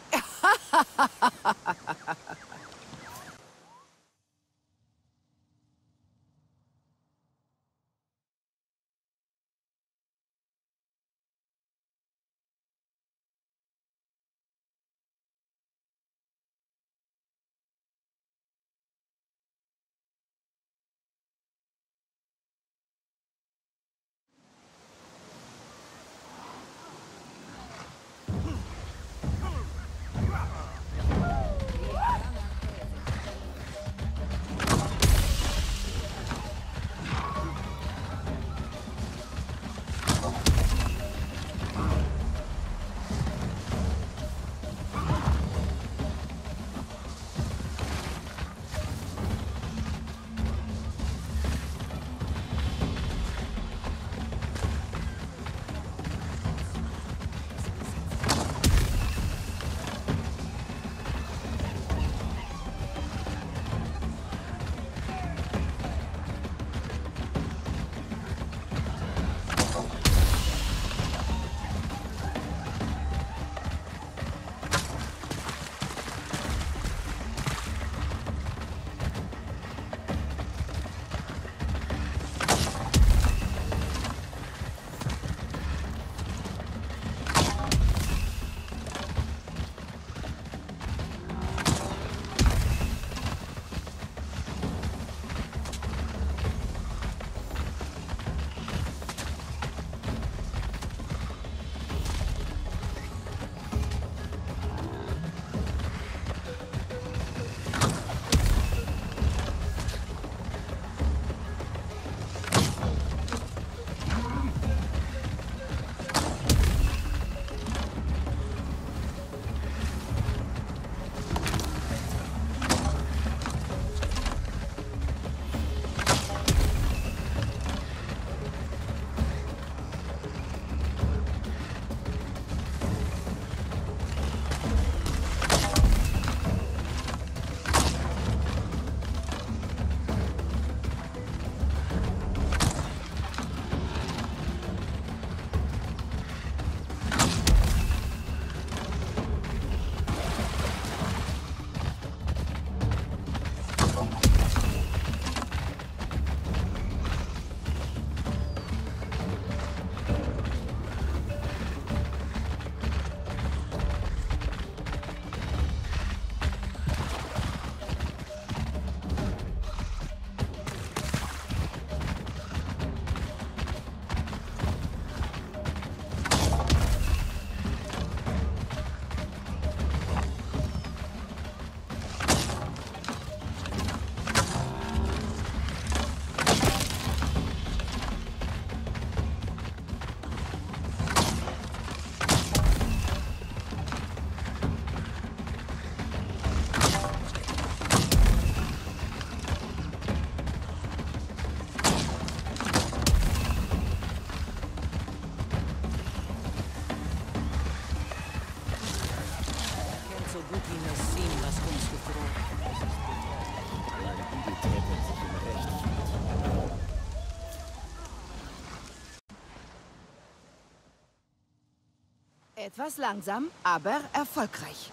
Etwas langsam, aber erfolgreich.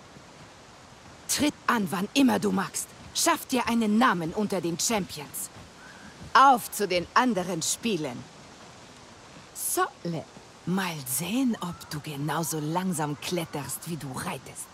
Tritt an, wann immer du magst. Schaff dir einen Namen unter den Champions. Auf zu den anderen Spielen. Solle, mal sehen, ob du genauso langsam kletterst, wie du reitest.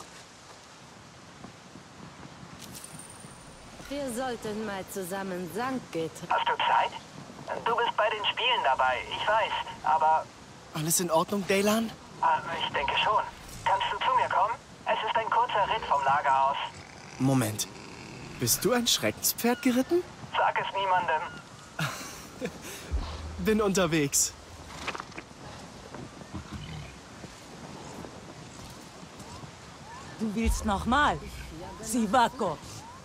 Wir sollten mal zusammen Sanke. Hast du Zeit? Du bist bei den Spielen dabei, ich weiß, aber... Alles in Ordnung, Daylan? Ah, ich denke schon. Kannst du zu mir kommen? Es ist ein kurzer Ritt vom Lager aus. Moment. Bist du ein Schreckenspferd geritten? Sag es niemandem. Bin unterwegs. Du willst nochmal? Sivako.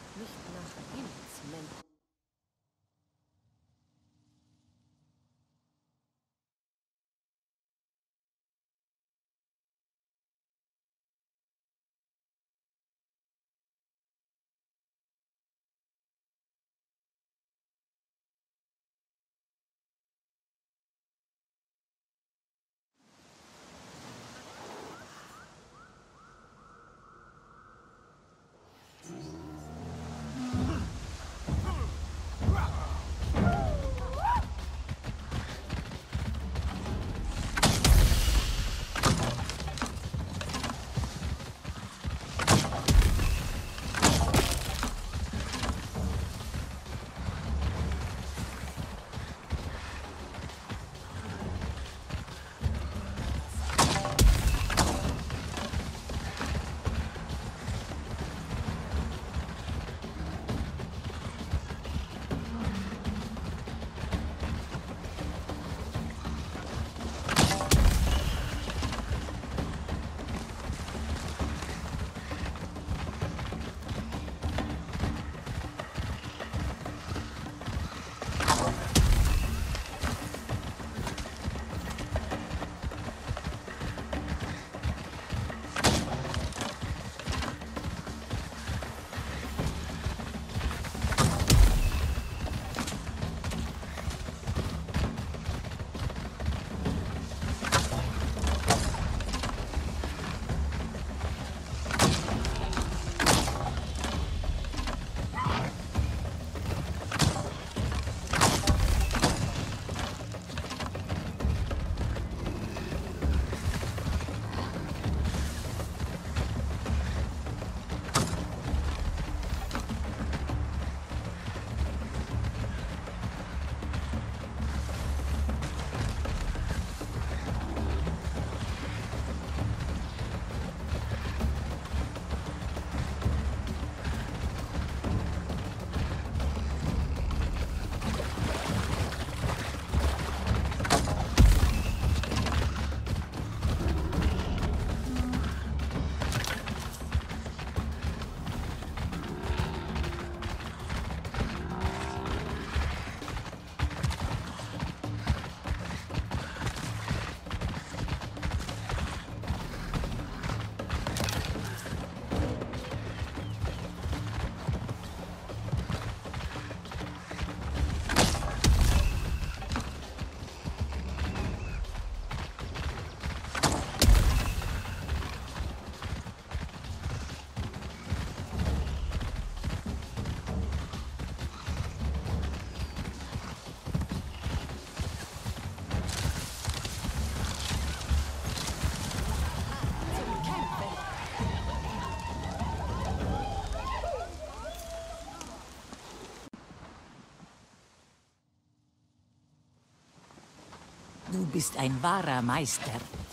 Du bist ein wahrer Meister.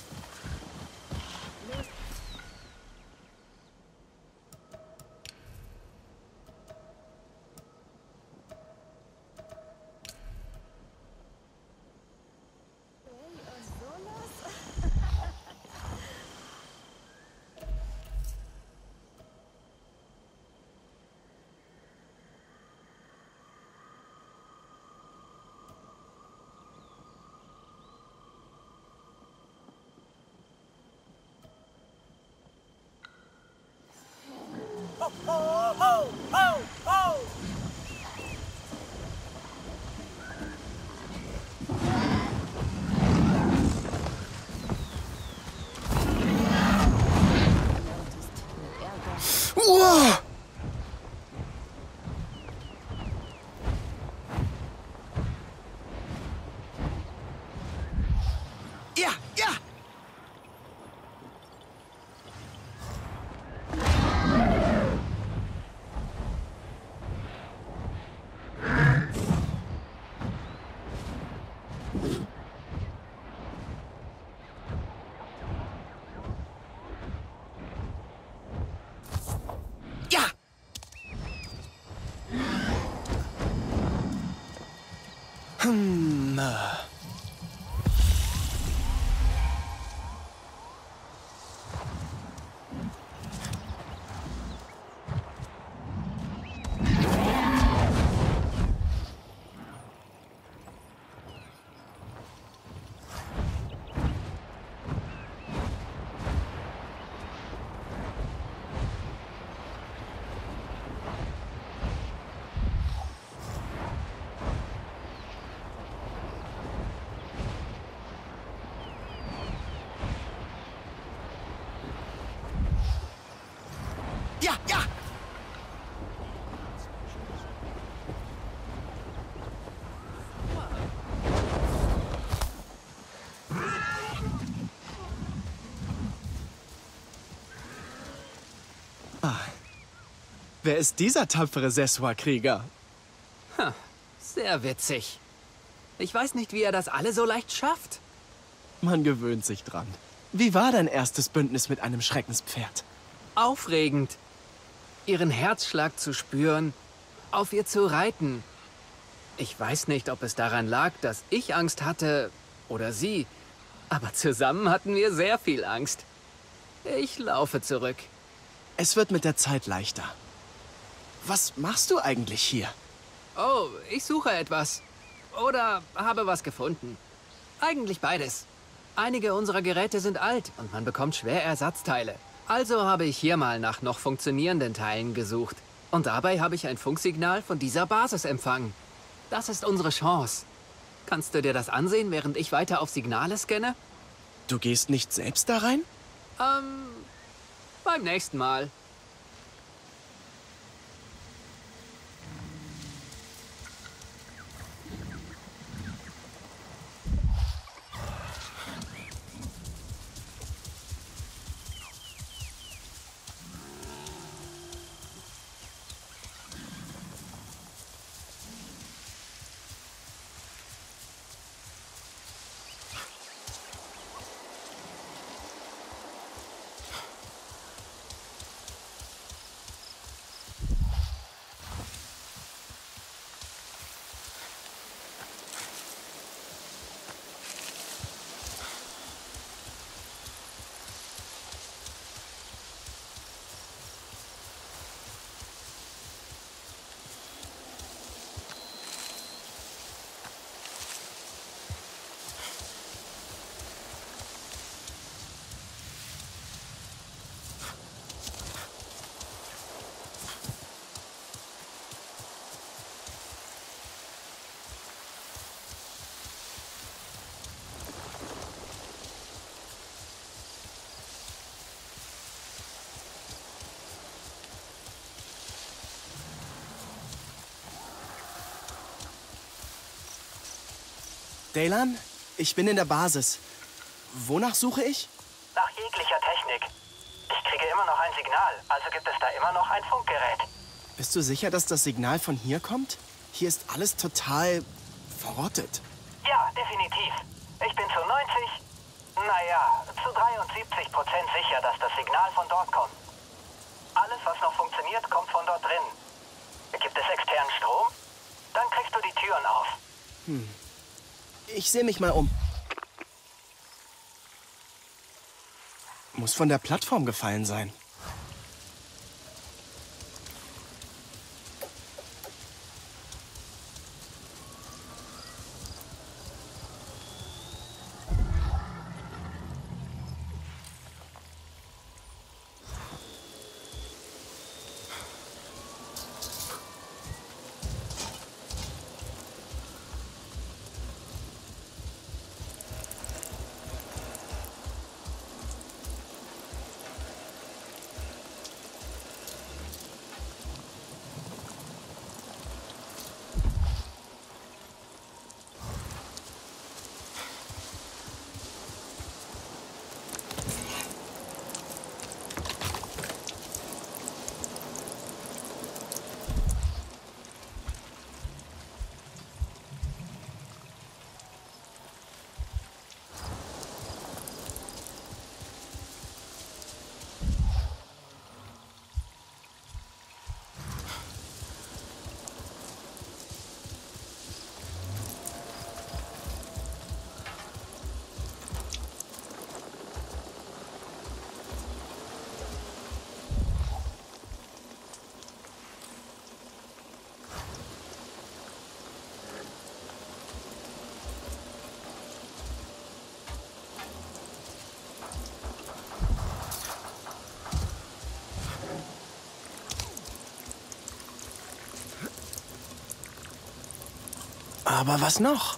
Uah! Ja, ja! ja, ja! Ah. Wer ist dieser tapfere Seswa-Krieger? Ha, sehr witzig. Ich weiß nicht, wie er das alle so leicht schafft. Man gewöhnt sich dran. Wie war dein erstes Bündnis mit einem Schreckenspferd? Aufregend. Ihren Herzschlag zu spüren, auf ihr zu reiten. Ich weiß nicht, ob es daran lag, dass ich Angst hatte oder sie, aber zusammen hatten wir sehr viel Angst. Ich laufe zurück. Es wird mit der Zeit leichter. Was machst du eigentlich hier? Oh, ich suche etwas. Oder habe was gefunden. Eigentlich beides. Einige unserer Geräte sind alt und man bekommt schwer Ersatzteile. Also habe ich hier mal nach noch funktionierenden Teilen gesucht. Und dabei habe ich ein Funksignal von dieser Basis empfangen. Das ist unsere Chance. Kannst du dir das ansehen, während ich weiter auf Signale scanne? Du gehst nicht selbst da rein? Ähm, beim nächsten Mal. Daylan, ich bin in der Basis. Wonach suche ich? Nach jeglicher Technik. Ich kriege immer noch ein Signal, also gibt es da immer noch ein Funkgerät. Bist du sicher, dass das Signal von hier kommt? Hier ist alles total verrottet. Ja, definitiv. Ich bin zu neunzig, naja, zu dreiundsiebzig Prozent sicher, dass das Signal von dort kommt. Alles, was noch funktioniert, kommt von dort drin. Gibt es externen Strom? Dann kriegst du die Türen auf. Hm. Ich sehe mich mal um. Muss von der Plattform gefallen sein. Aber was noch?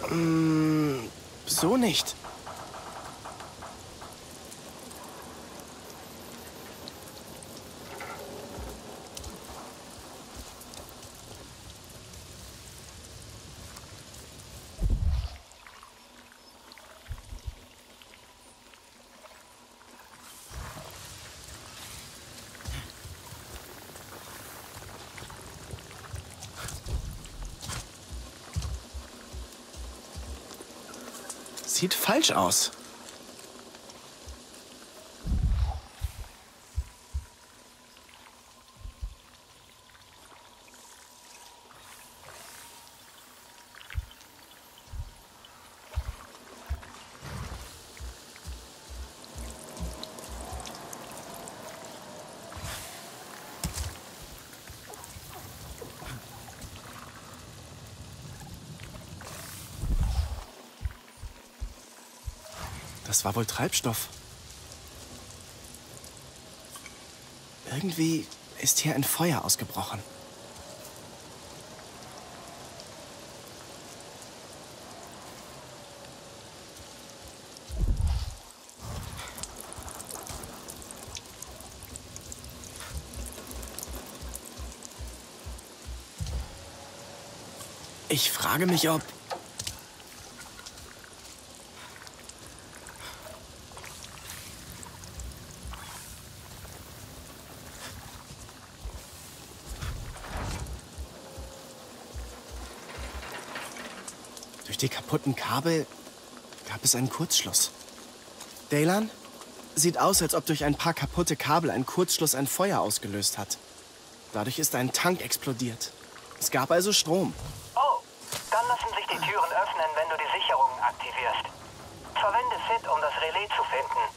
Mm, so nicht. Sieht falsch aus. Das war wohl Treibstoff. Irgendwie ist hier ein Feuer ausgebrochen. Ich frage mich, ob... Durch die kaputten Kabel gab es einen Kurzschluss. Daylan? Sieht aus, als ob durch ein paar kaputte Kabel ein Kurzschluss ein Feuer ausgelöst hat. Dadurch ist ein Tank explodiert. Es gab also Strom. Oh, dann lassen sich die Türen öffnen, wenn du die Sicherungen aktivierst. Verwende Sid, um das Relais zu finden.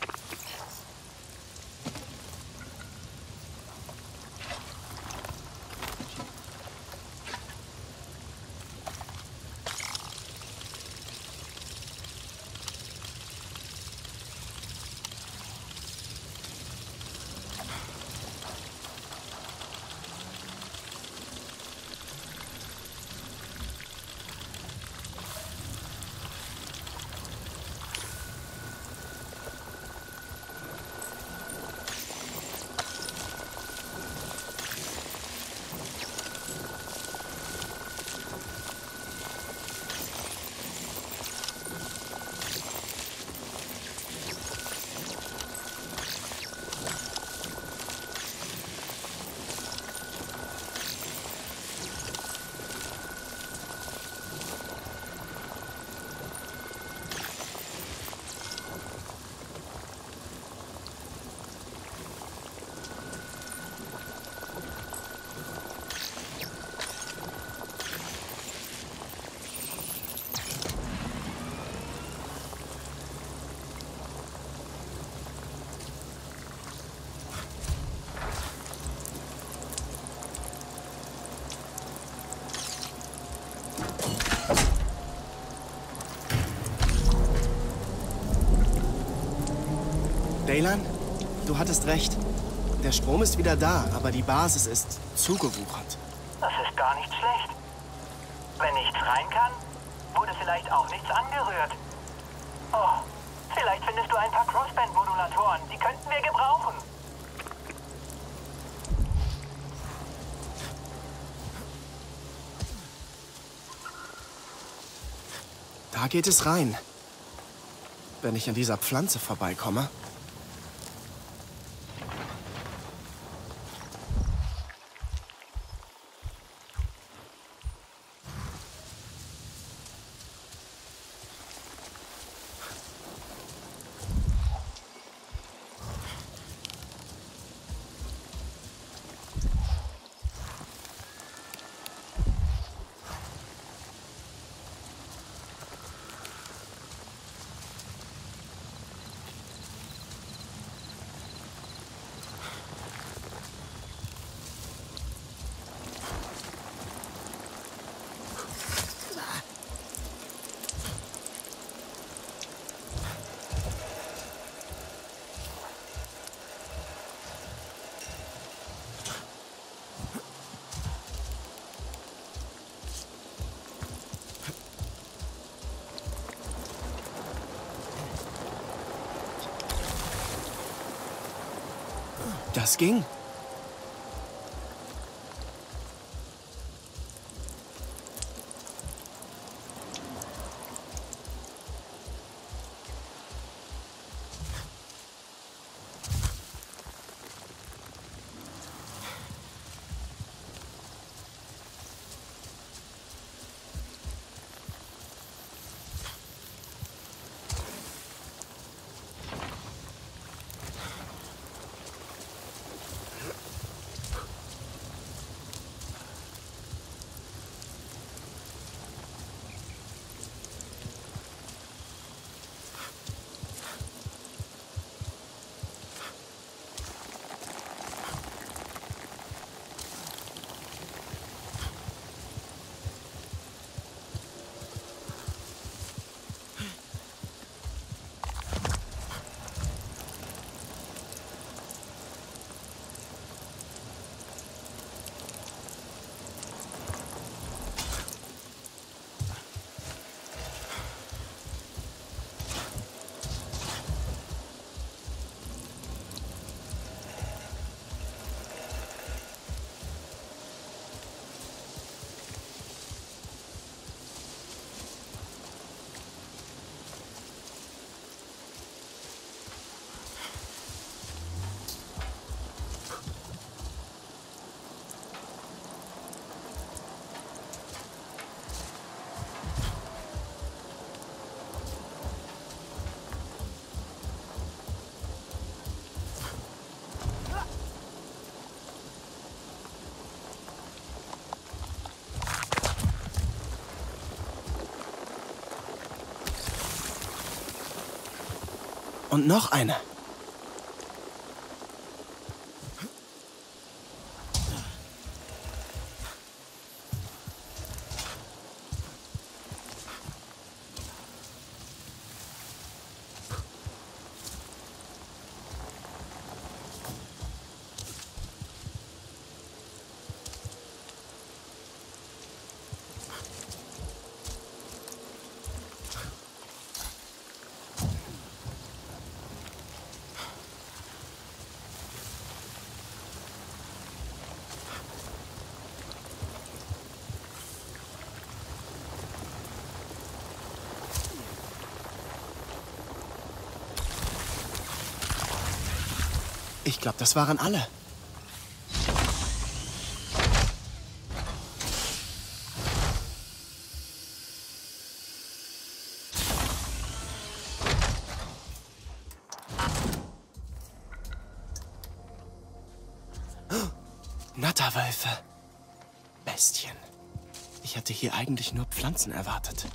Daylan, du hattest recht. Der Strom ist wieder da, aber die Basis ist zugewuchert. Das ist gar nicht schlecht. Wenn nichts rein kann, wurde vielleicht auch nichts angerührt. Oh, vielleicht findest du ein paar Crossband-Modulatoren. Die könnten wir gebrauchen. Da geht es rein. Wenn ich an dieser Pflanze vorbeikomme. Das ging. Und noch eine. Ich glaube, das waren alle. Natterwölfe. Bestien. Ich hatte hier eigentlich nur Pflanzen erwartet.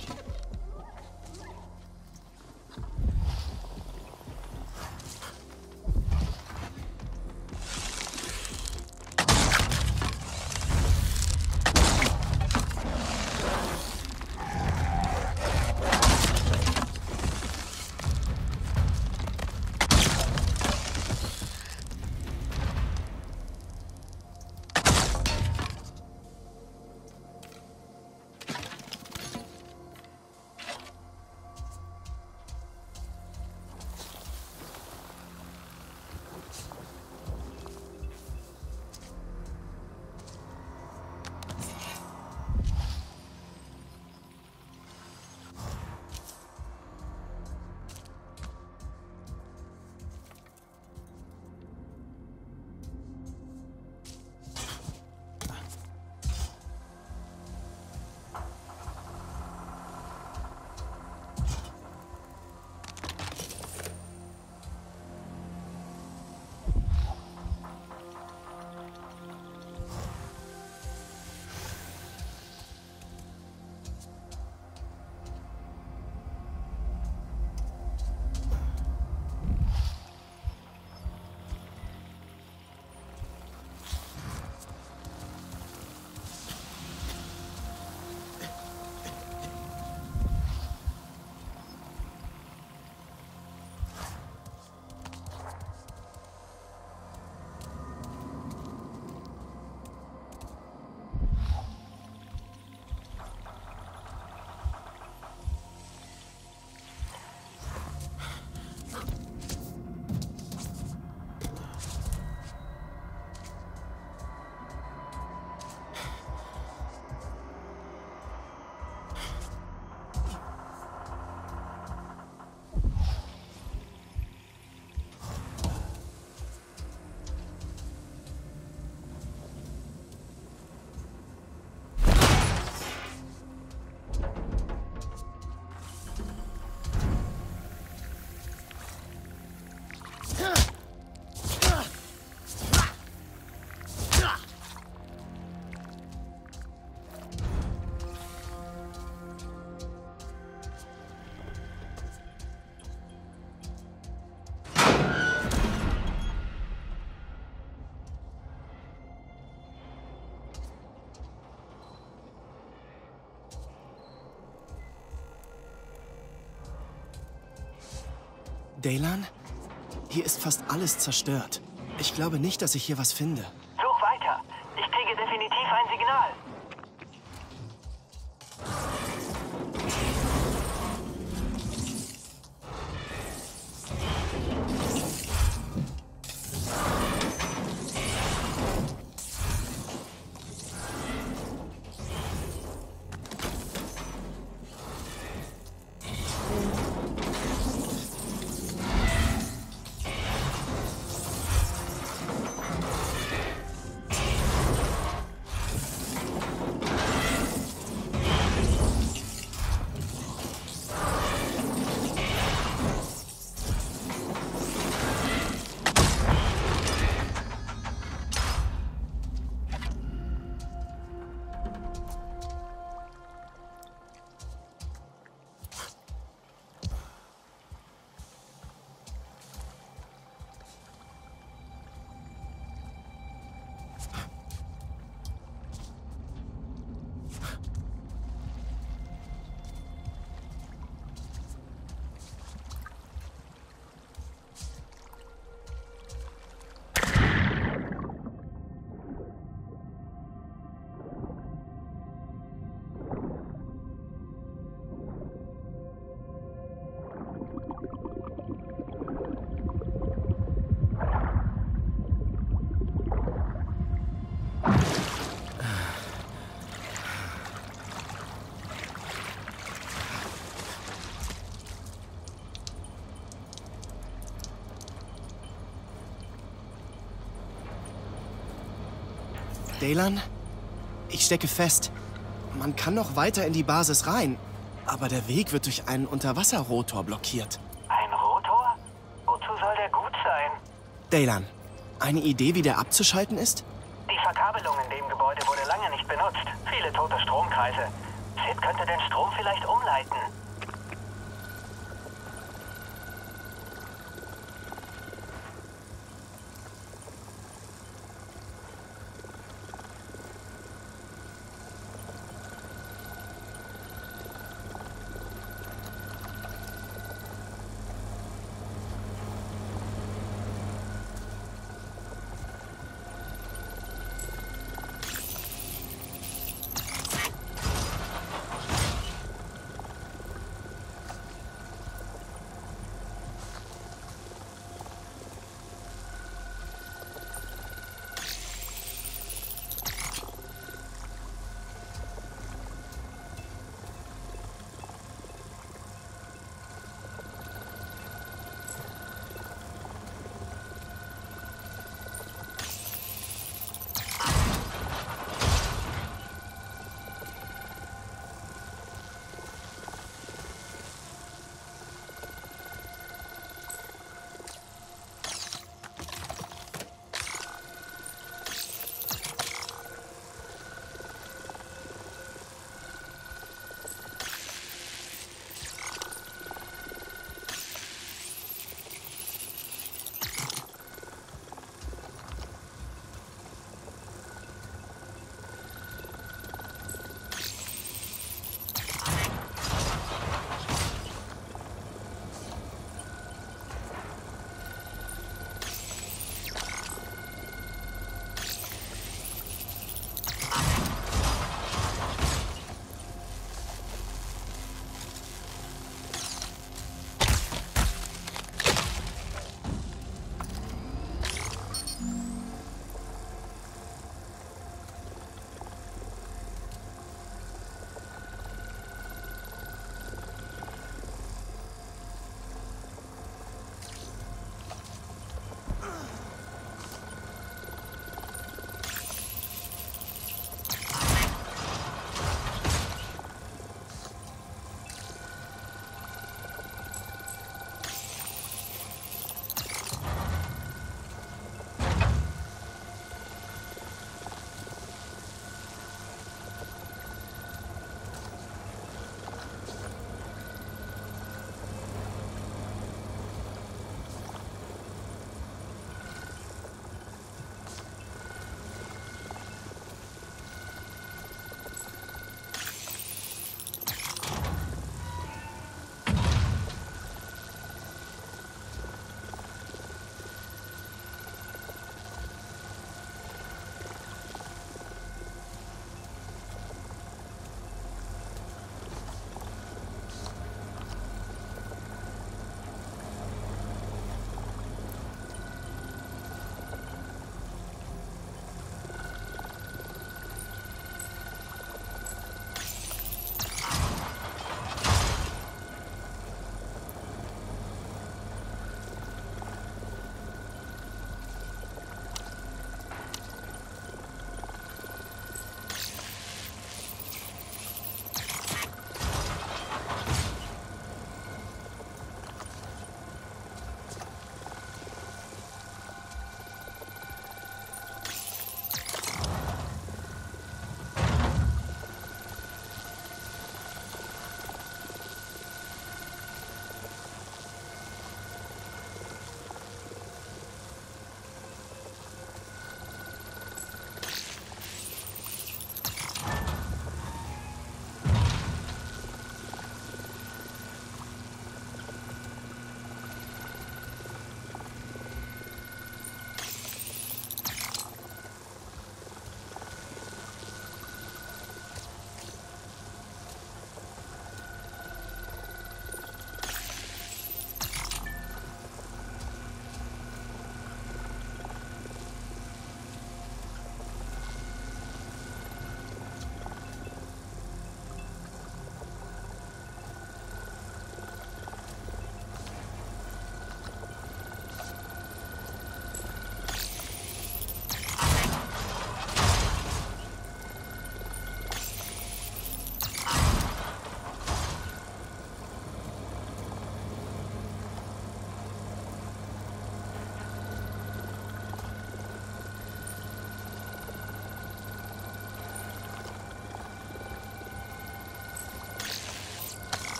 Daylan? Hier ist fast alles zerstört. Ich glaube nicht, dass ich hier was finde. Such weiter. Ich kriege definitiv ein Signal. Daylan? Ich stecke fest. Man kann noch weiter in die Basis rein, aber der Weg wird durch einen Unterwasserrotor blockiert. Ein Rotor? Wozu soll der gut sein? Daylan, eine Idee, wie der abzuschalten ist? Die Verkabelung in dem Gebäude wurde lange nicht benutzt. Viele tote Stromkreise. Sid könnte den Strom vielleicht umleiten.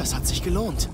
Das hat sich gelohnt.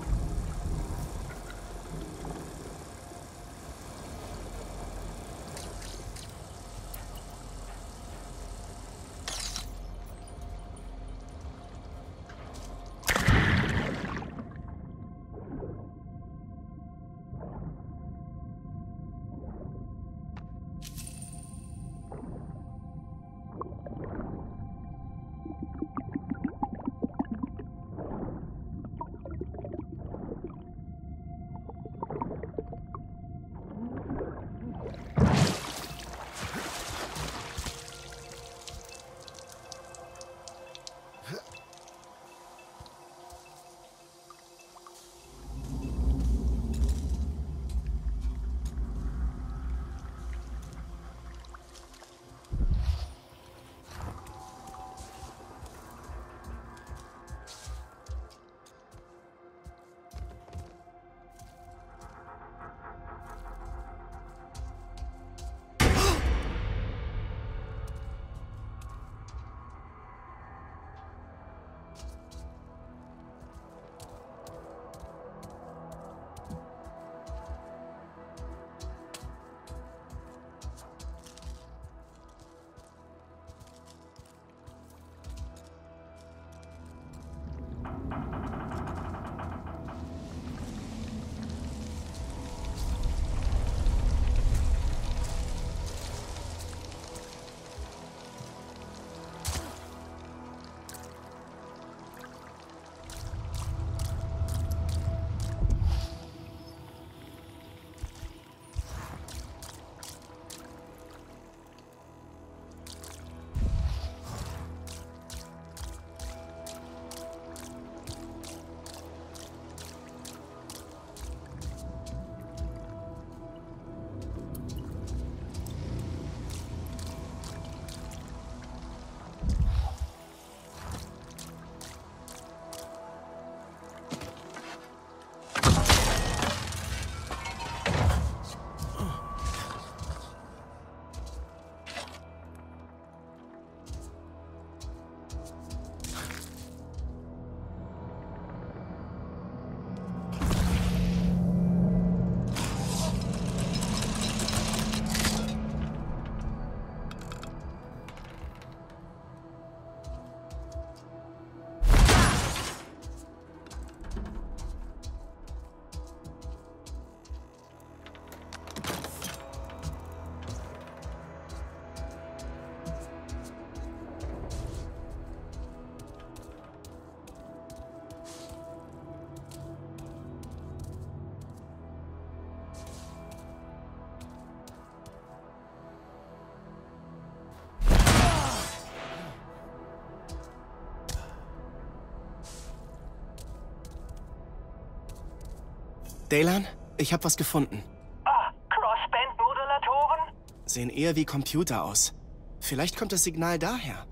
Daylan, ich habe was gefunden. Ah, Crossband-Modulatoren? Sehen eher wie Computer aus. Vielleicht kommt das Signal daher.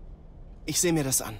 Ich sehe mir das an.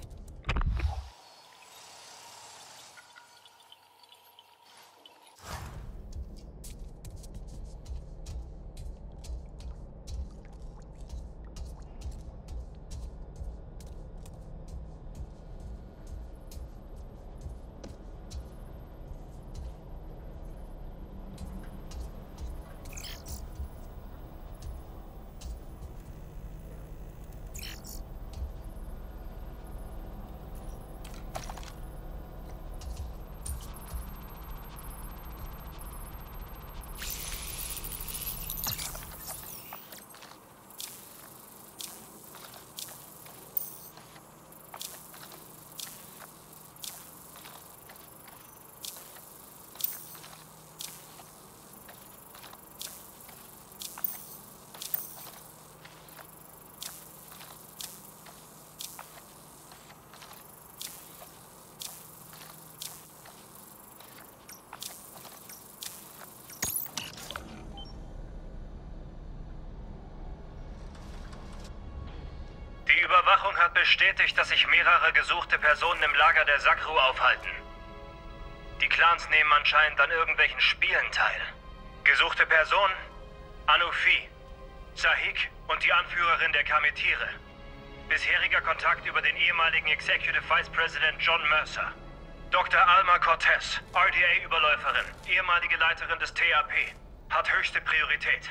Die Überwachung hat bestätigt, dass sich mehrere gesuchte Personen im Lager der Sakru aufhalten. Die Clans nehmen anscheinend an irgendwelchen Spielen teil. Gesuchte Personen? Anufi, Zahik und die Anführerin der Kametire. Bisheriger Kontakt über den ehemaligen Executive Vice President John Mercer. Doktor Alma Cortez, R D A-Überläuferin, ehemalige Leiterin des T A P. Hat höchste Priorität.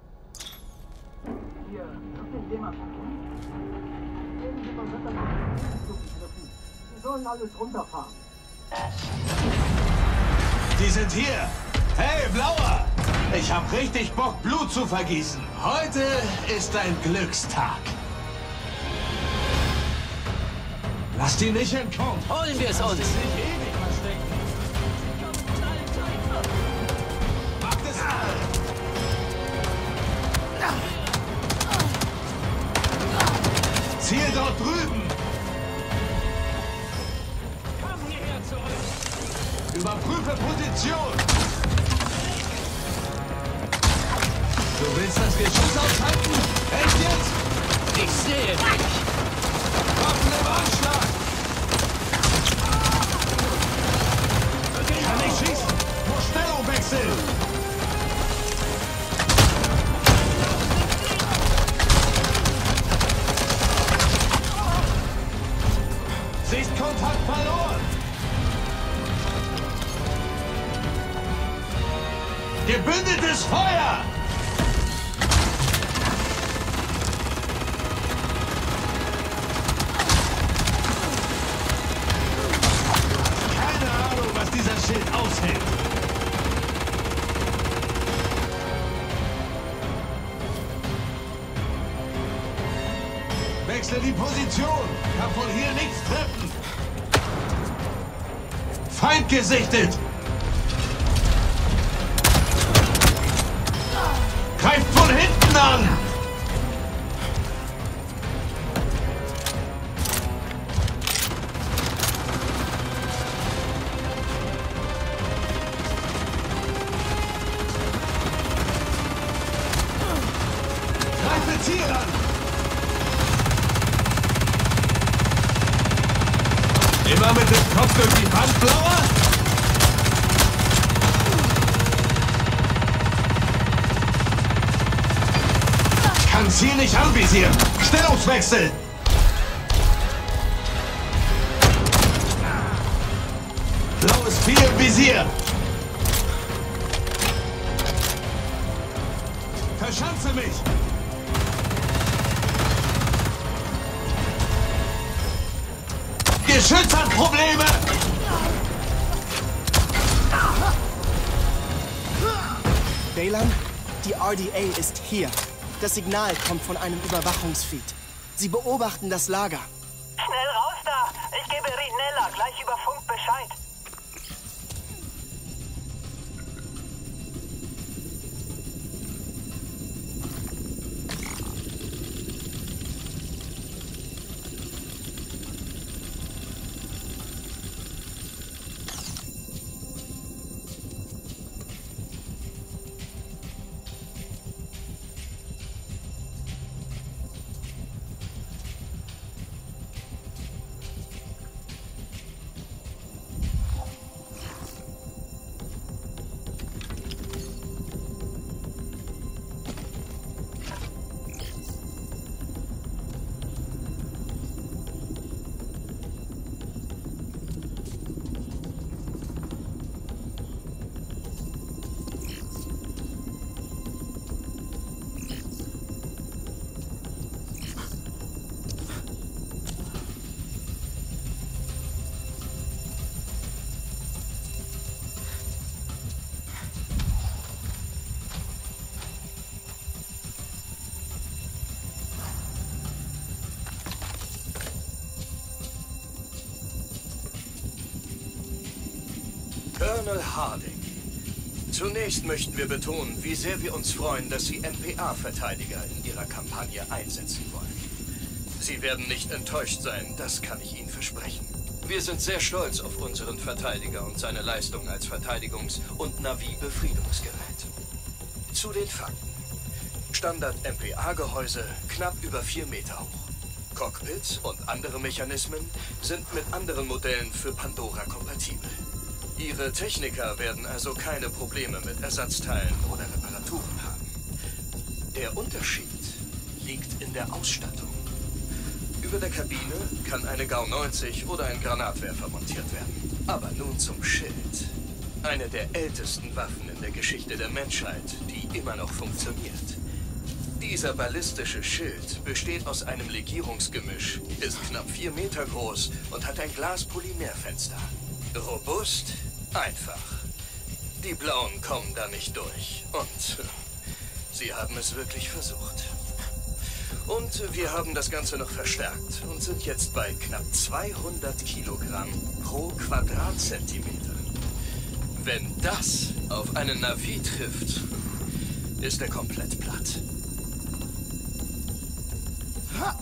Hier, habt ihr jemanden kennt? Irgendjemand wird das Sie sollen alles runterfahren. Die sind hier. Hey, Blauer! Ich hab richtig Bock, Blut zu vergießen. Heute ist ein Glückstag. Lass die nicht entkommen. Holen wir es uns. Macht es an. Ziel dort drüben. Komm hierher zurück. Überprüfe Position. Du willst das Geschoss aushalten? Echt jetzt? Ich sehe dich. Waffen im Anschlag. Kann ich schießen? Muss Stellung wechseln. Sichtkontakt verloren. Gebündeltes Feuer! Keine Ahnung, was dieser Schild aushält. Wechsle die Position. Kann von hier nichts treffen. Feind gesichtet. Greift von hinten an! Greife Ziel an! Immer mit dem Kopf durch die Wand, Blauer! Ziel nicht anvisieren! Stellungswechsel! Blaues Ziel im Visier! Verschanze mich! Geschütz hat Probleme! Baylan, die R D A ist hier. Das Signal kommt von einem Überwachungsfeed. Sie beobachten das Lager. Schnell raus da! Ich gebe Rinella gleich über Funk Bescheid. Colonel Harding. Zunächst möchten wir betonen, wie sehr wir uns freuen, dass Sie M P A-Verteidiger in Ihrer Kampagne einsetzen wollen. Sie werden nicht enttäuscht sein, das kann ich Ihnen versprechen. Wir sind sehr stolz auf unseren Verteidiger und seine Leistung als Verteidigungs- und Navi-Befriedungsgerät. Zu den Fakten. Standard-M P A-Gehäuse knapp über vier Meter hoch. Cockpits und andere Mechanismen sind mit anderen Modellen für Pandora kompatibel. Ihre Techniker werden also keine Probleme mit Ersatzteilen oder Reparaturen haben. Der Unterschied liegt in der Ausstattung. Über der Kabine kann eine G A U neunzig oder ein Granatwerfer montiert werden. Aber nun zum Schild. Eine der ältesten Waffen in der Geschichte der Menschheit, die immer noch funktioniert. Dieser ballistische Schild besteht aus einem Legierungsgemisch, ist knapp vier Meter groß und hat ein Glas-Polymerfenster. Robust, einfach. Die Blauen kommen da nicht durch. Und sie haben es wirklich versucht. Und wir haben das Ganze noch verstärkt und sind jetzt bei knapp zweihundert Kilogramm pro Quadratzentimeter. Wenn das auf einen Na'vi trifft, ist er komplett platt. Ha!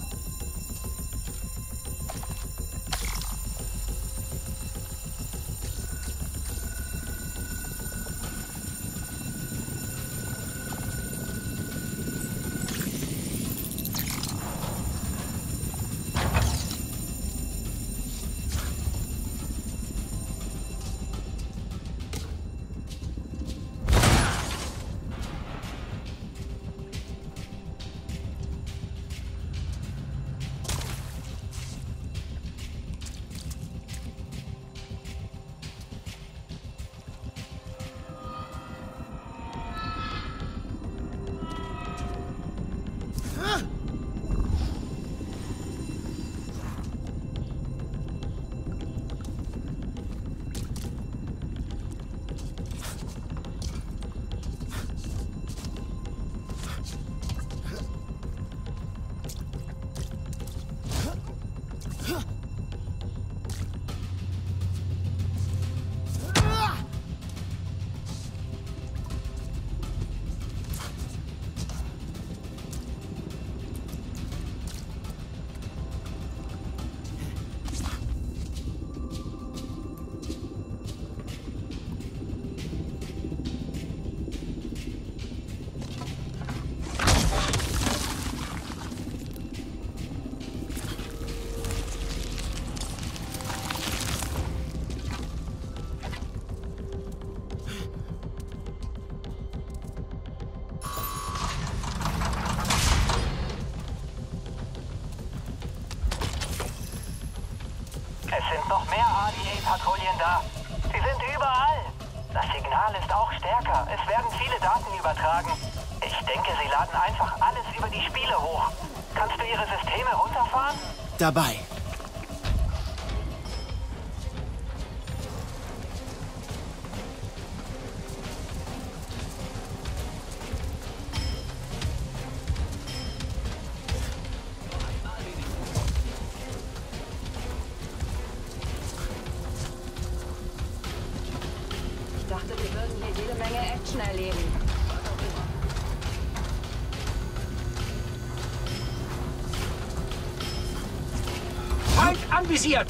Noch mehr R D A-Patrouillen da. Sie sind überall. Das Signal ist auch stärker. Es werden viele Daten übertragen. Ich denke, sie laden einfach alles über die Spiele hoch. Kannst du ihre Systeme runterfahren? Dabei. Anvisiert!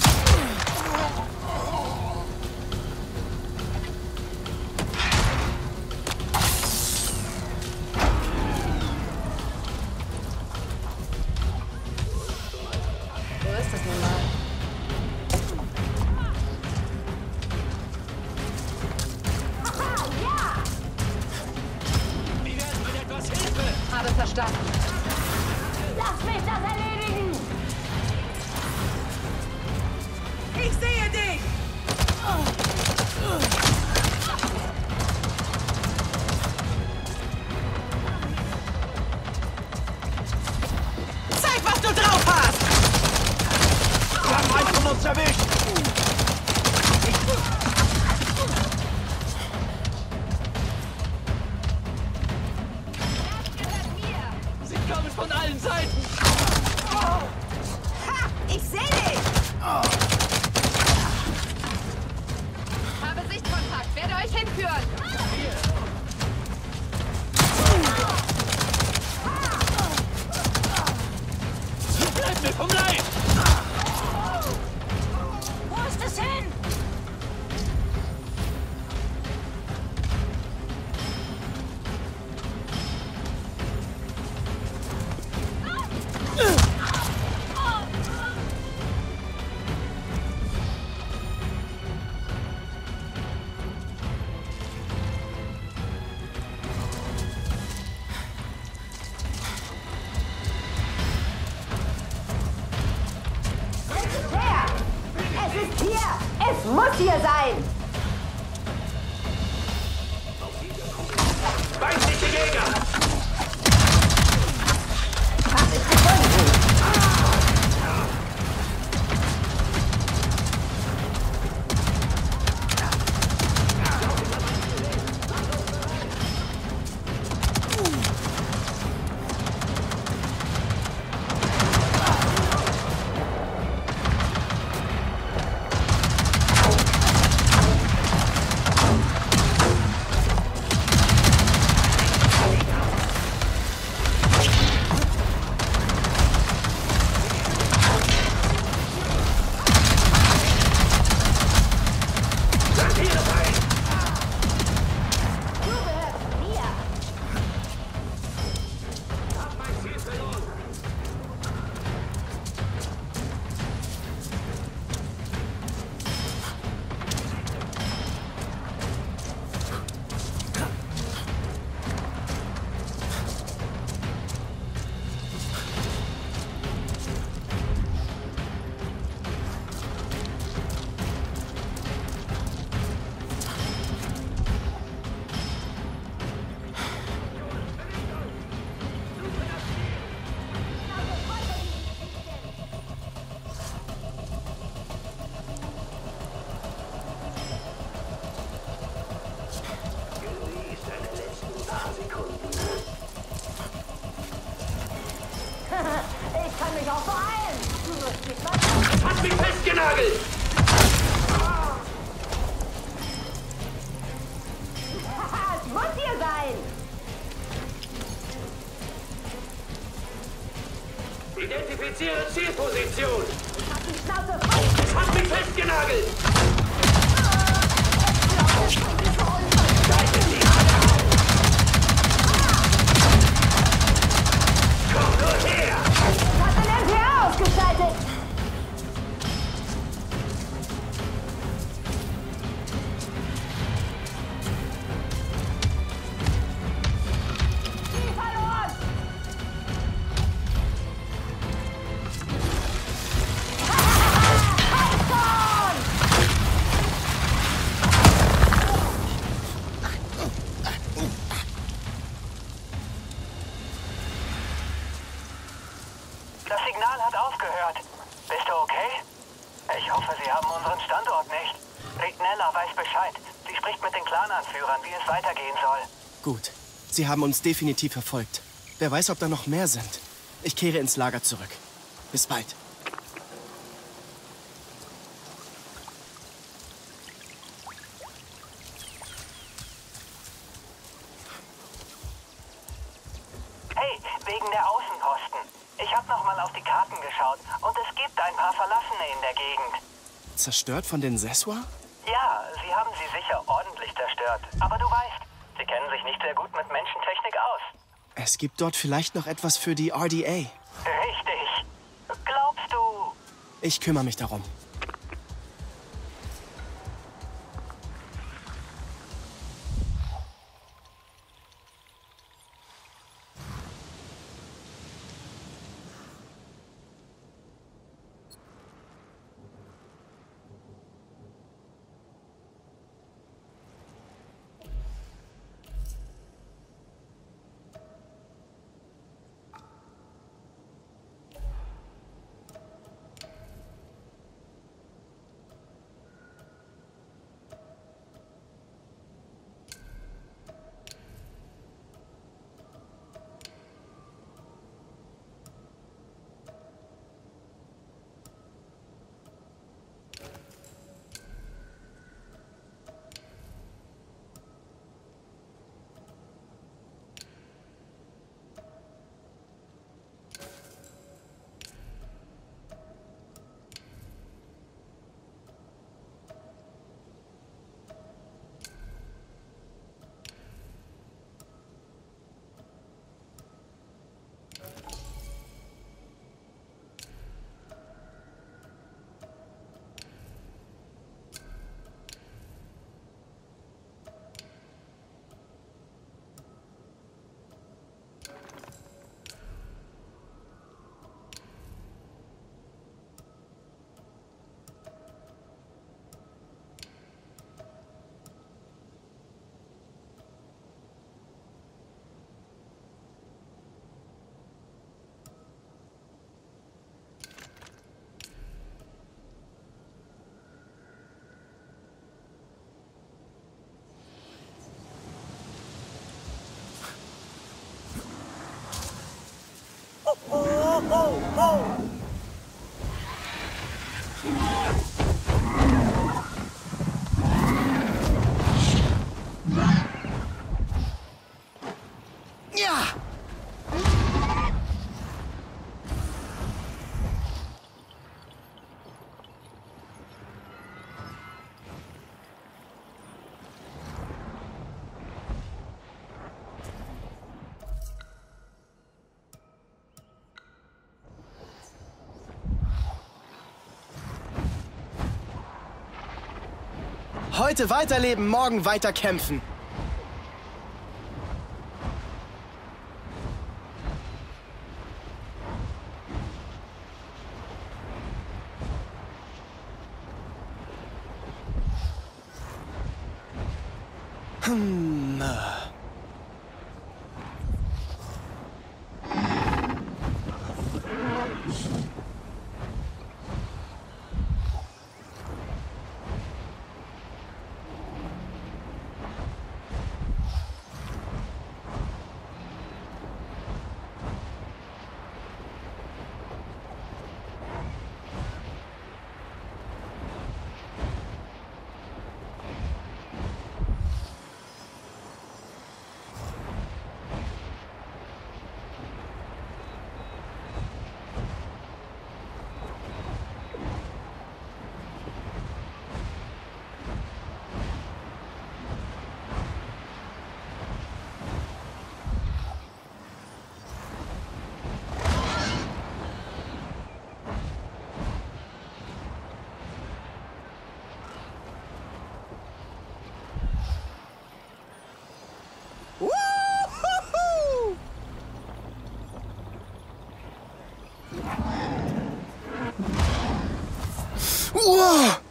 Wo ist das nun mal? Wir werden mit etwas Hilfe! Habe verstanden. Lass mich das erledigen! Ich sehe dich! Zeig, was du drauf hast! Wir haben einen von uns erwischt! Sie kommen von allen Seiten! Ha! Ich sehe dich! Habe Sichtkontakt. Werde euch hinführen. Bleib mir vom Leib! Wo ist es hin? muss hier sein! Feindliche Jäger! Hab es gefunden! Ich kann mich auch beeilen. Du wirst mich weiter. Hast mich festgenagelt! Es muss hier sein! Identifiziere Zielposition! Ich hab die Schnauze voll! Es hat mich festgenagelt! Komm nur her! Ich hab den M P A ausgeschaltet! Die verloren! Das Signal hat aufgehört. Bist du okay? Ich hoffe, Sie haben unseren Standort nicht. Rignella weiß Bescheid. Sie spricht mit den Clananführern, wie es weitergehen soll. Gut. Sie haben uns definitiv verfolgt. Wer weiß, ob da noch mehr sind. Ich kehre ins Lager zurück. Bis bald. Hey, wegen der Außenposten. Ich habe noch mal auf die Karten geschaut und es gibt ein paar Verlassene in der Gegend. Zerstört von den Seswa? Ja, sie haben sie sicher ordentlich zerstört. Aber du weißt, sie kennen sich nicht sehr gut mit Menschentechnik aus. Es gibt dort vielleicht noch etwas für die R D A. Richtig. Glaubst du... Ich kümmere mich darum. ho, ho! Ja! Heute weiterleben, morgen weiter kämpfen. Hm. Wow!